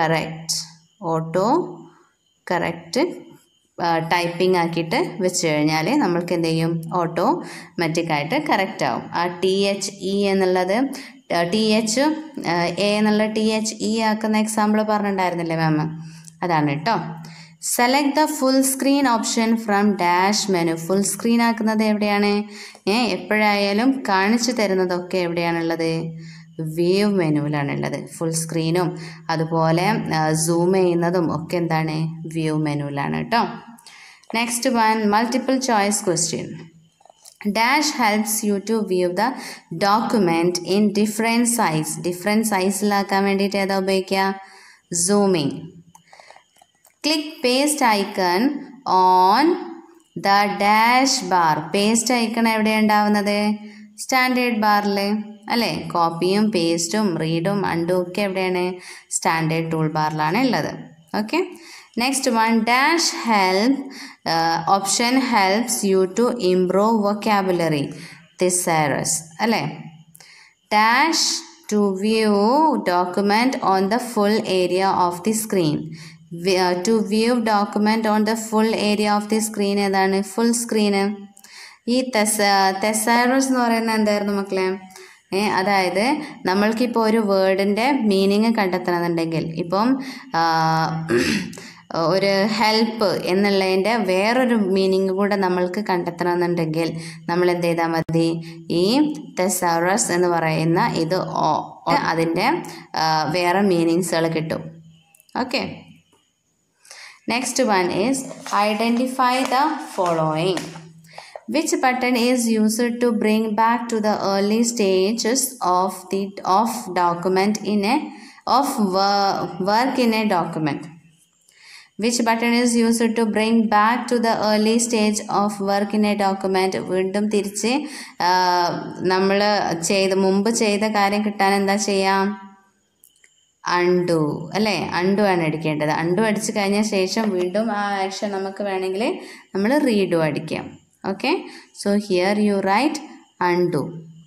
കറക്റ്റ് ടൈപ്പിംഗ് ആക്കിയിട്ട് വെച്ച് കഴിഞ്ഞാൽ നമ്മൾക്ക് എന്ത് ചെയ്യും, ഓട്ടോമാറ്റിക്കായിട്ട് കറക്റ്റ് ആവും. ആ THE എന്നുള്ളത് THA എന്നുള്ള THE ആക്കുന്ന എക്സാമ്പിൾ പറഞ്ഞിട്ടുണ്ടായിരുന്നില്ലേ മാം, അതാണ് കേട്ടോ. Select the full screen option from dash menu. Full screen ആക്കുന്നത് എവിടെയാണ്, എപ്പോഴായാലും കാണിച്ചു തരുന്നതൊക്കെ എവിടെയാണുള്ളത്, വ്യൂ മെനുവിലാണുള്ളത്. ഫുൾ സ്ക്രീനും അതുപോലെ സൂം ചെയ്യുന്നതും ഒക്കെ എന്താണ്, വ്യൂ മെനുവിലാണ് കേട്ടോ. Next one, multiple choice question. Dash helps you to view the document in different size. Different സൈസിലാക്കാൻ വേണ്ടിയിട്ട് ഏതാ ഉപയോഗിക്കുക, zooming. Click paste icon on the dash bar. Paste icon എവിടെയാണ് ഉണ്ടാവുന്നത്, സ്റ്റാൻഡേർഡ് ബാറിൽ അല്ലേ. കോപ്പിയും പേസ്റ്റും റീഡും അണ്ടും ഒക്കെ എവിടെയാണ്, സ്റ്റാൻഡേർഡ് ടൂൾ ബാറിലാണ് ഉള്ളത്. Okay, Next one, dash help. Option helps you to improve vocabulary. Thesaurus. അല്ലേ? Dash to view document on the full area of the screen. To view document on the full area of the screen ഏതാണ്? Full screen. ഈ thesaurus എന്ന് പറയുന്നത് എന്തായിരുന്നു മക്കളെ? അതായത് നമ്മൾക്കിപ്പോൾ ഒരു വേർഡിൻ്റെ മീനിങ് കണ്ടെത്തണമെന്നുണ്ടെങ്കിൽ ഇപ്പം ഒരു ഹെൽപ്പ് എന്നുള്ളതിൻ്റെ വേറൊരു മീനിങ് കൂടെ നമ്മൾക്ക് കണ്ടെത്തണമെന്നുണ്ടെങ്കിൽ നമ്മൾ എന്ത് ചെയ്താൽ മതി? ഈ thesaurus എന്ന് പറയുന്ന ഇത് അതിൻ്റെ വേറെ മീനിങ്സുകൾ കിട്ടും. Okay. Next one is identify the following. Which button is used to bring back to the early stages of document in a work in a document? Which button is used to bring back to the early stage of work in a document? വീണ്ടും തിരിച്ച് നമ്മൾ മുമ്പ് ചെയ്ത കാര്യം കിട്ടാൻ എന്താ ചെയ്യാം? Undo അല്ലേ? അൺഡു ആണ് അടിക്കേണ്ടത്. അൺഡു അടിച്ചു കഴിഞ്ഞ ശേഷം വീണ്ടും ആ ആക്ഷൻ നമുക്ക് വേണമെങ്കിൽ നമ്മൾ റീഡു അടിക്കാം. Okay, so here you write undo.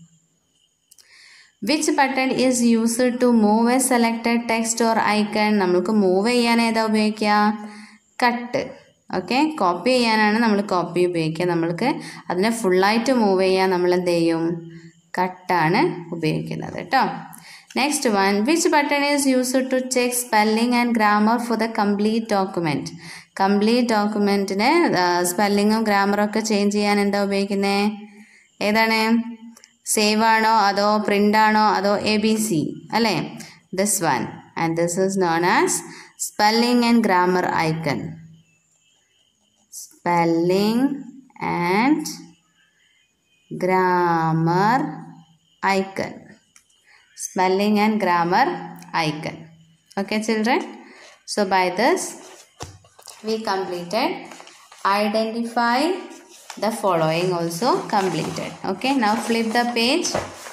Which button is used to move a selected text or icon? നമ്മൾക്ക് മൂവ് ചെയ്യാൻ ഏതാ ഉപയോഗിക്കുക? കട്ട്. ഓക്കെ, കോപ്പി ചെയ്യാനാണ് നമ്മൾ കോപ്പി ഉപയോഗിക്കുക. നമ്മൾക്ക് അതിനെ ഫുള്ളായിട്ട് മൂവ് ചെയ്യാൻ നമ്മൾ എന്ത് ചെയ്യും? കട്ടാണ് ഉപയോഗിക്കുന്നത് കേട്ടോ. Next one, which button is used to check spelling and grammar for the complete document? Complete ഡോക്യുമെൻറ്റിന് സ്പെല്ലിങ്ങും ഗ്രാമറും ഒക്കെ ചേഞ്ച് ചെയ്യാൻ എന്താ ഉപയോഗിക്കുന്നത്? ഏതാണ്? സേവ് ആണോ അതോ പ്രിൻ്റ് ആണോ അതോ ABC? അല്ലേ? This one. And this is known as spelling and grammar icon. Spelling and grammar icon. Spelling and grammar icon. Okay children, so by this we completed identify the following also completed. Okay, now flip the page.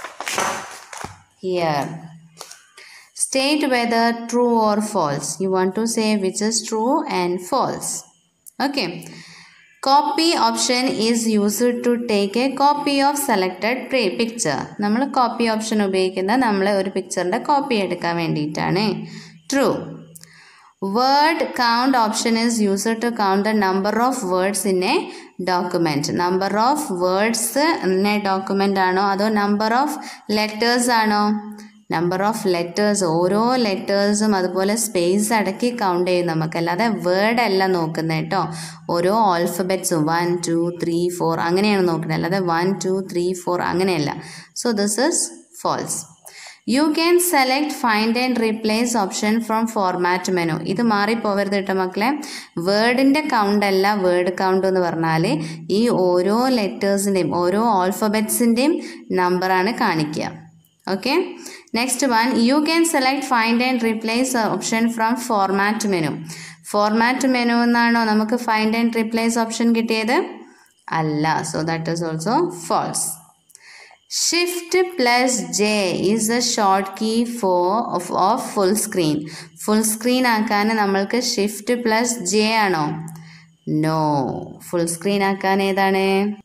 Here state whether true or false. You want to say which is true and false. Okay, copy option is used to take a copy of selected picture. നമ്മൾ copy option ഉപയോഗിക്കുന്നത് നമ്മൾ ഒരു പിക്ചറിൻ്റെ copy എടുക്കാൻ വേണ്ടിയിട്ടാണ്. True. Word count option is used to count the number of words in a document. Number of words in a document ആണോ അതോ number of letters ആണോ? Number of letters, ഓരോ ലെറ്റേഴ്സും അതുപോലെ സ്പേസ് അടക്കി കൗണ്ട് ചെയ്യും നമുക്ക്. അല്ലാതെ വേർഡ് അല്ല നോക്കുന്നത് കേട്ടോ. ഓരോ ആൽഫബറ്റ്സും 1 2 3 4 അങ്ങനെയാണ് നോക്കുന്നത്, അല്ലാതെ 1 2 3 4 അങ്ങനെയല്ല. So this is false. You can select find and replace option from format menu. ഇത് മാറിപ്പോവരുത് കേട്ടോ മക്കളെ. വേർഡിൻ്റെ കൗണ്ട് അല്ല വേർഡ് കൗണ്ട് എന്ന് പറഞ്ഞാൽ ഈ ഓരോ ലെറ്റേഴ്സിൻ്റെയും ഓരോ ആൽഫബറ്റ്സിൻ്റെയും നമ്പറാണ് കാണിക്കുക. Okay, next one, you can select find and replace option from format menu. Format menu എന്നാണോ നമുക്ക് find and replace option കിട്ടിയത്? അല്ല. So that is also false. Shift plus J is the short key of full screen. Full screen ആക്കാൻ നമ്മൾക്ക് shift plus J ആണോ? No. Full screen ആക്കാൻ ഏതാണ്?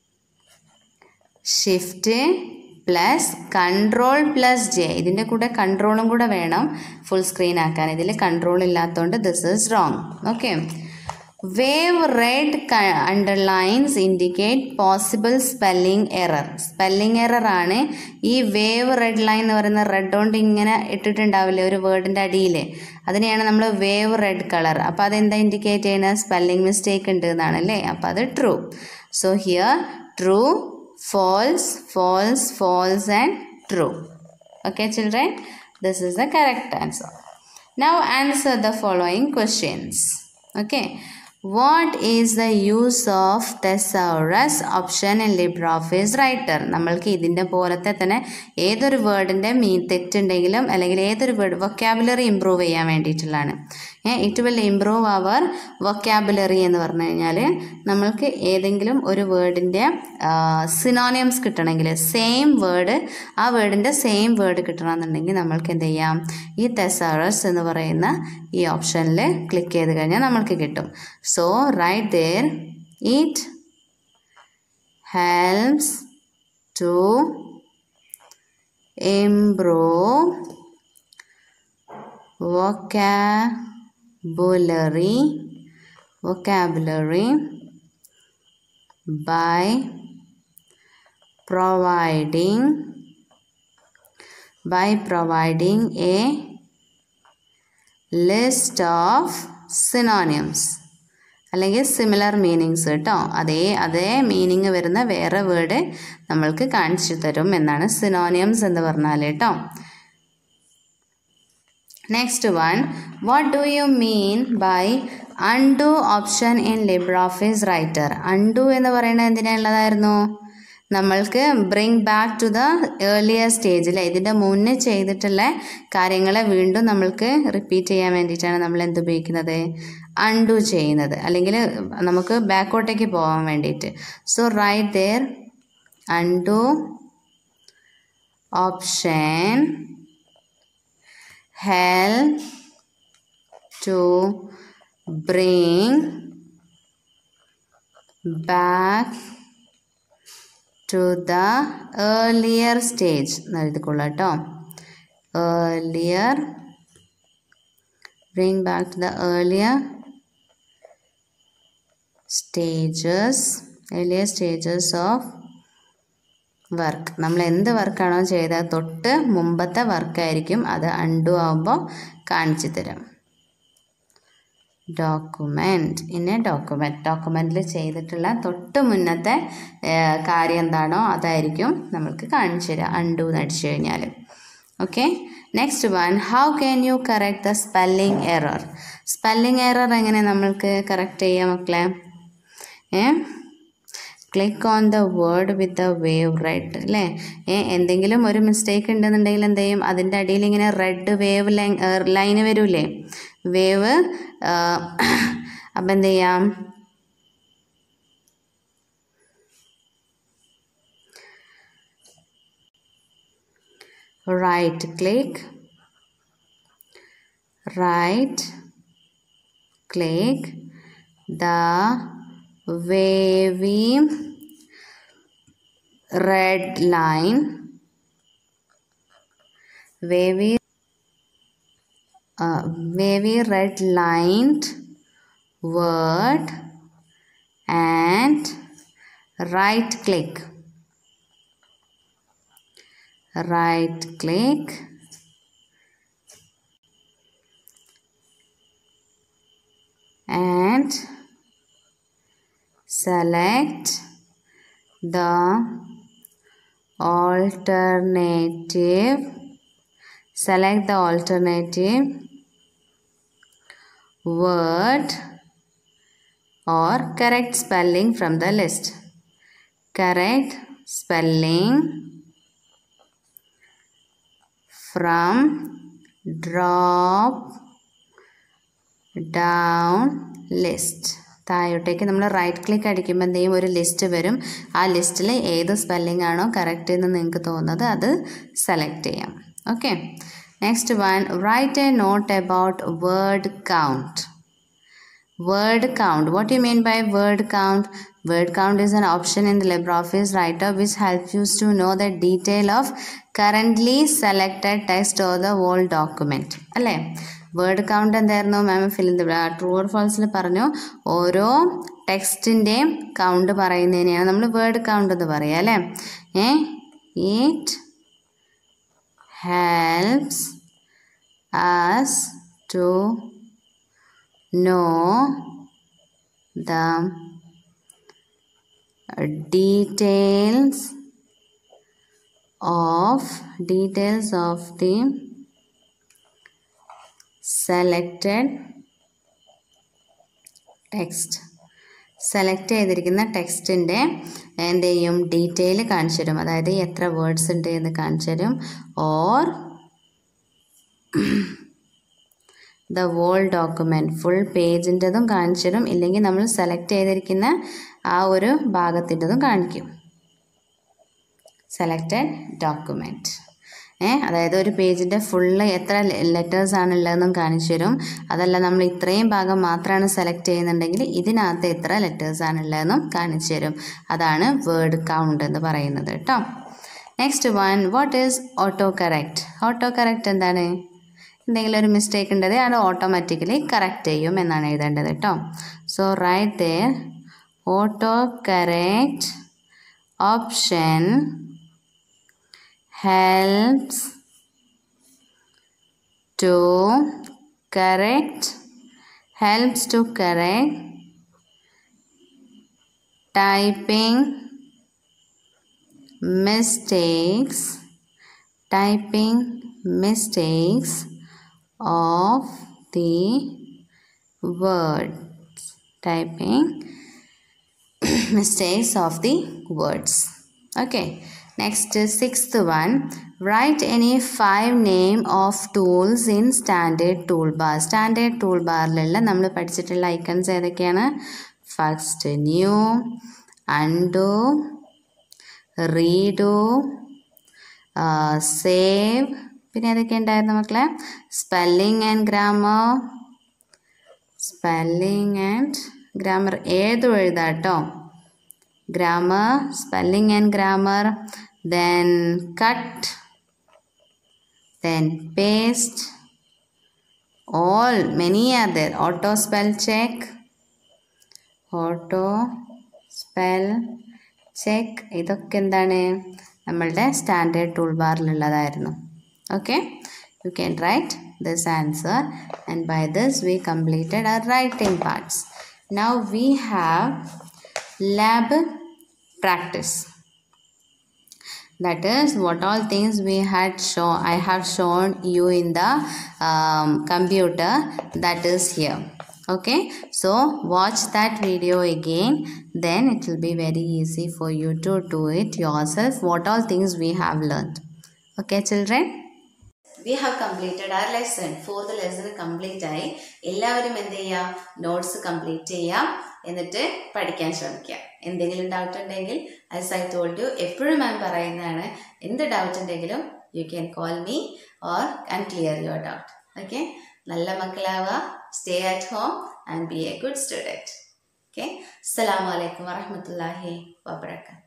shift plus control plus J. ഇതിൻ്റെ കൂടെ കൺട്രോളും കൂടെ വേണം ഫുൾ സ്ക്രീൻ ആക്കാൻ. ഇതിൽ കൺട്രോൾ ഇല്ലാത്തതുകൊണ്ട് this is wrong. Okay, wave red underlines indicate possible spelling error. Spelling error ആണ് ഈ വേവ് റെഡ് ലൈൻ എന്ന് പറയുന്ന റെഡ് കൊണ്ട് ഇങ്ങനെ ഇട്ടിട്ടുണ്ടാവില്ലേ ഒരു വേർഡിൻ്റെ അടിയിൽ, അതിനെയാണ് നമ്മൾ വേവ് റെഡ് കളർ. അപ്പോൾ അതെന്താ ഇൻഡിക്കേറ്റ് ചെയ്യുന്നത്? സ്പെല്ലിംഗ് മിസ്റ്റേക്ക് ഉണ്ട് എന്നാണല്ലേ. അപ്പോൾ അത് true. So here true, false, false, false and true. Okay children, this is the correct answer. Now answer the following questions. Okay, what is the use of thesaurus option in LibreOffice writer? നമ്മൾക്ക് ഇതിൻ്റെ പോലത്തെ തന്നെ ഏതൊരു വേർഡിൻ്റെ തെറ്റുണ്ടെങ്കിലും അല്ലെങ്കിൽ ഏതൊരു word vocabulary improve ചെയ്യാൻ വേണ്ടിയിട്ടുള്ളതാണ്. It will improve our vocabulary എന്ന് പറഞ്ഞു കഴിഞ്ഞാൽ നമ്മൾക്ക് ഏതെങ്കിലും ഒരു വേർഡിൻ്റെ സിനോണിയംസ് കിട്ടണമെങ്കിൽ സെയിം വേർഡ് ആ വേർഡിൻ്റെ സെയിം വേർഡ് കിട്ടണമെന്നുണ്ടെങ്കിൽ നമ്മൾക്ക് എന്ത് ചെയ്യാം, ഈ തെസോറസ് എന്ന് പറയുന്ന ഈ ഓപ്ഷനിൽ ക്ലിക്ക് ചെയ്ത് കഴിഞ്ഞാൽ നമ്മൾക്ക് കിട്ടും. So right there it helps to improve vocabulary by providing a list of synonyms അല്ലെങ്കിൽ സിമിലർ മീനിങ്സ് കേട്ടോ. അതേ മീനിങ് വരുന്ന വേറെ വേർഡ് നമ്മൾക്ക് കാണിച്ചു തരും എന്നാണ് സിനോണിയംസ് എന്ന് പറഞ്ഞാൽ കേട്ടോ. Next one, what do you mean by undo option in LibreOffice writer? Undo എന്ന് പറയുന്നത് എന്തിനുള്ളതായിരുന്നു? നമ്മൾക്ക് bring back to the earlier സ്റ്റേജിൽ ഇതിൻ്റെ മുന്നേ ചെയ്തിട്ടുള്ള കാര്യങ്ങളെ വീണ്ടും നമ്മൾക്ക് റിപ്പീറ്റ് ചെയ്യാൻ വേണ്ടിയിട്ടാണ് നമ്മൾ എന്ത് ഉപയോഗിക്കുന്നത്, അൺഡു ചെയ്യുന്നത്, അല്ലെങ്കിൽ നമുക്ക് ബാക്കോട്ടേക്ക് പോകാൻ വേണ്ടിയിട്ട്. So right there undo option help to bring back to the earlier stage എന്നെഴുതിക്കൊള്ളാം കേട്ടോ. bring back to the earlier stages of work. നമ്മൾ എന്ത് വർക്കാണോ ചെയ്തത് തൊട്ട് മുമ്പത്തെ വർക്കായിരിക്കും അത് അൺഡു ആകുമ്പോൾ കാണിച്ചു തരും. ഡോക്യുമെൻറ്റിൽ ചെയ്തിട്ടുള്ള തൊട്ട് മുന്നത്തെ കാര്യം എന്താണോ അതായിരിക്കും നമ്മൾക്ക് കാണിച്ചു തരിക അൺഡു എന്ന് അടിച്ചു കഴിഞ്ഞാൽ. Okay, next one, how can you correct the spelling error? Spelling error എങ്ങനെ നമ്മൾക്ക് കറക്റ്റ് ചെയ്യാം മക്കളെ? Click on the word with the wave red അല്ലേ. എന്തെങ്കിലും ഒരു മിസ്റ്റേക്ക് ഉണ്ടെന്നുണ്ടെങ്കിൽ എന്ത് ചെയ്യും, അതിൻ്റെ അടിയിൽ ഇങ്ങനെ റെഡ് വേവ് ലൈന് വരൂലേ, വേവ്. അപ്പം എന്ത് ചെയ്യാം, right click the wavy red line, wavy red lined word and right click and select the alternative word or correct spelling from the list. Correct spelling from drop down list. താഴോട്ടേക്ക് നമ്മൾ right click അടിക്കുമ്പോൾ എന്ത് ചെയ്യും, ഒരു list വരും. ആ ലിസ്റ്റിൽ ഏത് സ്പെല്ലിംഗ് ആണോ കറക്റ്റ് എന്ന് നിങ്ങൾക്ക് തോന്നുന്നത് അത് സെലക്ട് ചെയ്യാം. Okay, next one, write a note about word count. Word count. What do you mean by word count? Word count is an option in the LibreOffice Writer which helps you to know the detail of currently selected text or the whole document. അല്ലേ, word count എന്തായിരുന്നു ma'am? True or ഫാൾസിൽ പറഞ്ഞു ഓരോ ടെക്സ്റ്റിൻ്റെയും count പറയുന്നതിനെയാണ് നമ്മൾ word count എന്ന് പറയുക അല്ലേ. It helps us to know the details of the selected text. Select ചെയ്തിരിക്കുന്ന ടെക്സ്റ്റിൻ്റെ എന്ത് ചെയ്യും, ഡീറ്റെയിൽ കാണിച്ചു തരും. അതായത് എത്ര വേർഡ്സ് ഉണ്ട് എന്ന് കാണിച്ചു തരും. Or the whole document, full പേജിൻ്റെതും കാണിച്ചു തരും. ഇല്ലെങ്കിൽ നമ്മൾ സെലക്ട് ചെയ്തിരിക്കുന്ന ആ ഒരു ഭാഗത്തിൻ്റെതും കാണിക്കും. സെലക്റ്റഡ് ഡോക്യുമെൻറ്റ്, അതായത് ഒരു പേജിൻ്റെ ഫുള്ള് എത്ര ലെറ്റേഴ്സാണ് ഉള്ളതെന്നും കാണിച്ചു തരും. അതല്ല നമ്മൾ ഇത്രയും ഭാഗം മാത്രമാണ് സെലക്ട് ചെയ്യുന്നുണ്ടെങ്കിൽ ഇതിനകത്ത് എത്ര ലെറ്റേഴ്സാണ് ഉള്ളതെന്നും കാണിച്ചു തരും. അതാണ് വേർഡ് കൗണ്ട് എന്ന് പറയുന്നത് കേട്ടോ. Next one, what is auto correct? Auto correct എന്താണ്? എന്തെങ്കിലും ഒരു മിസ്റ്റേക്ക് ഉണ്ടത് അത് ഓട്ടോമാറ്റിക്കലി കറക്റ്റ് ചെയ്യും എന്നാണ് എഴുതേണ്ടത് കേട്ടോ. So right there auto correct option helps to correct typing mistakes of the words. Mistakes of the words. Okay. Next, sixth one, write any 5 name of tools in standard toolbar. Standard toolbarലുള്ള നമ്മൾ പഠിച്ചിട്ടുള്ള icons ഏതൊക്കെയാണ്? First new, undo, redo, save, പിന്നെ ഏതൊക്കെ ഉണ്ടായിരുന്നു മക്കളെ? Spelling and grammar ഏതും എഴുതാട്ടോ. grammar, spelling and grammar, then cut, then paste, all many are there. Auto spell check ഇതൊക്കെ എന്താണ് നമ്മളുടെ സ്റ്റാൻഡേർഡ് ടൂൾ ബാറിലുള്ളതായിരുന്നു. Okay, you can write this answer, and by this we completed our writing parts. Now we have lab practice. That is what all things I have shown you in the computer, that is here. Okay, so watch that video again, then it will be very easy for you to do it yourself, what all things we have learned. Okay children, we have completed our lesson. Fourth lesson complete ആയി. എല്ലാവരും എന്ത് ചെയ്യുക, notes complete ചെയ്യുക, എന്നിട്ട് പഠിക്കാൻ ശ്രമിക്കുക. എന്തെങ്കിലും doubt ഉണ്ടെങ്കിൽ as I told you, എപ്പോഴും ഞാൻ പറയുന്നതാണ്, എന്ത് ഡൗട്ട് ഉണ്ടെങ്കിലും you can call me and clear your doubt. Okay, നല്ല മക്കളാവുക, stay at home and be a good student. Okay, Assalamu alaikum warahmatullahi wabarakatuh.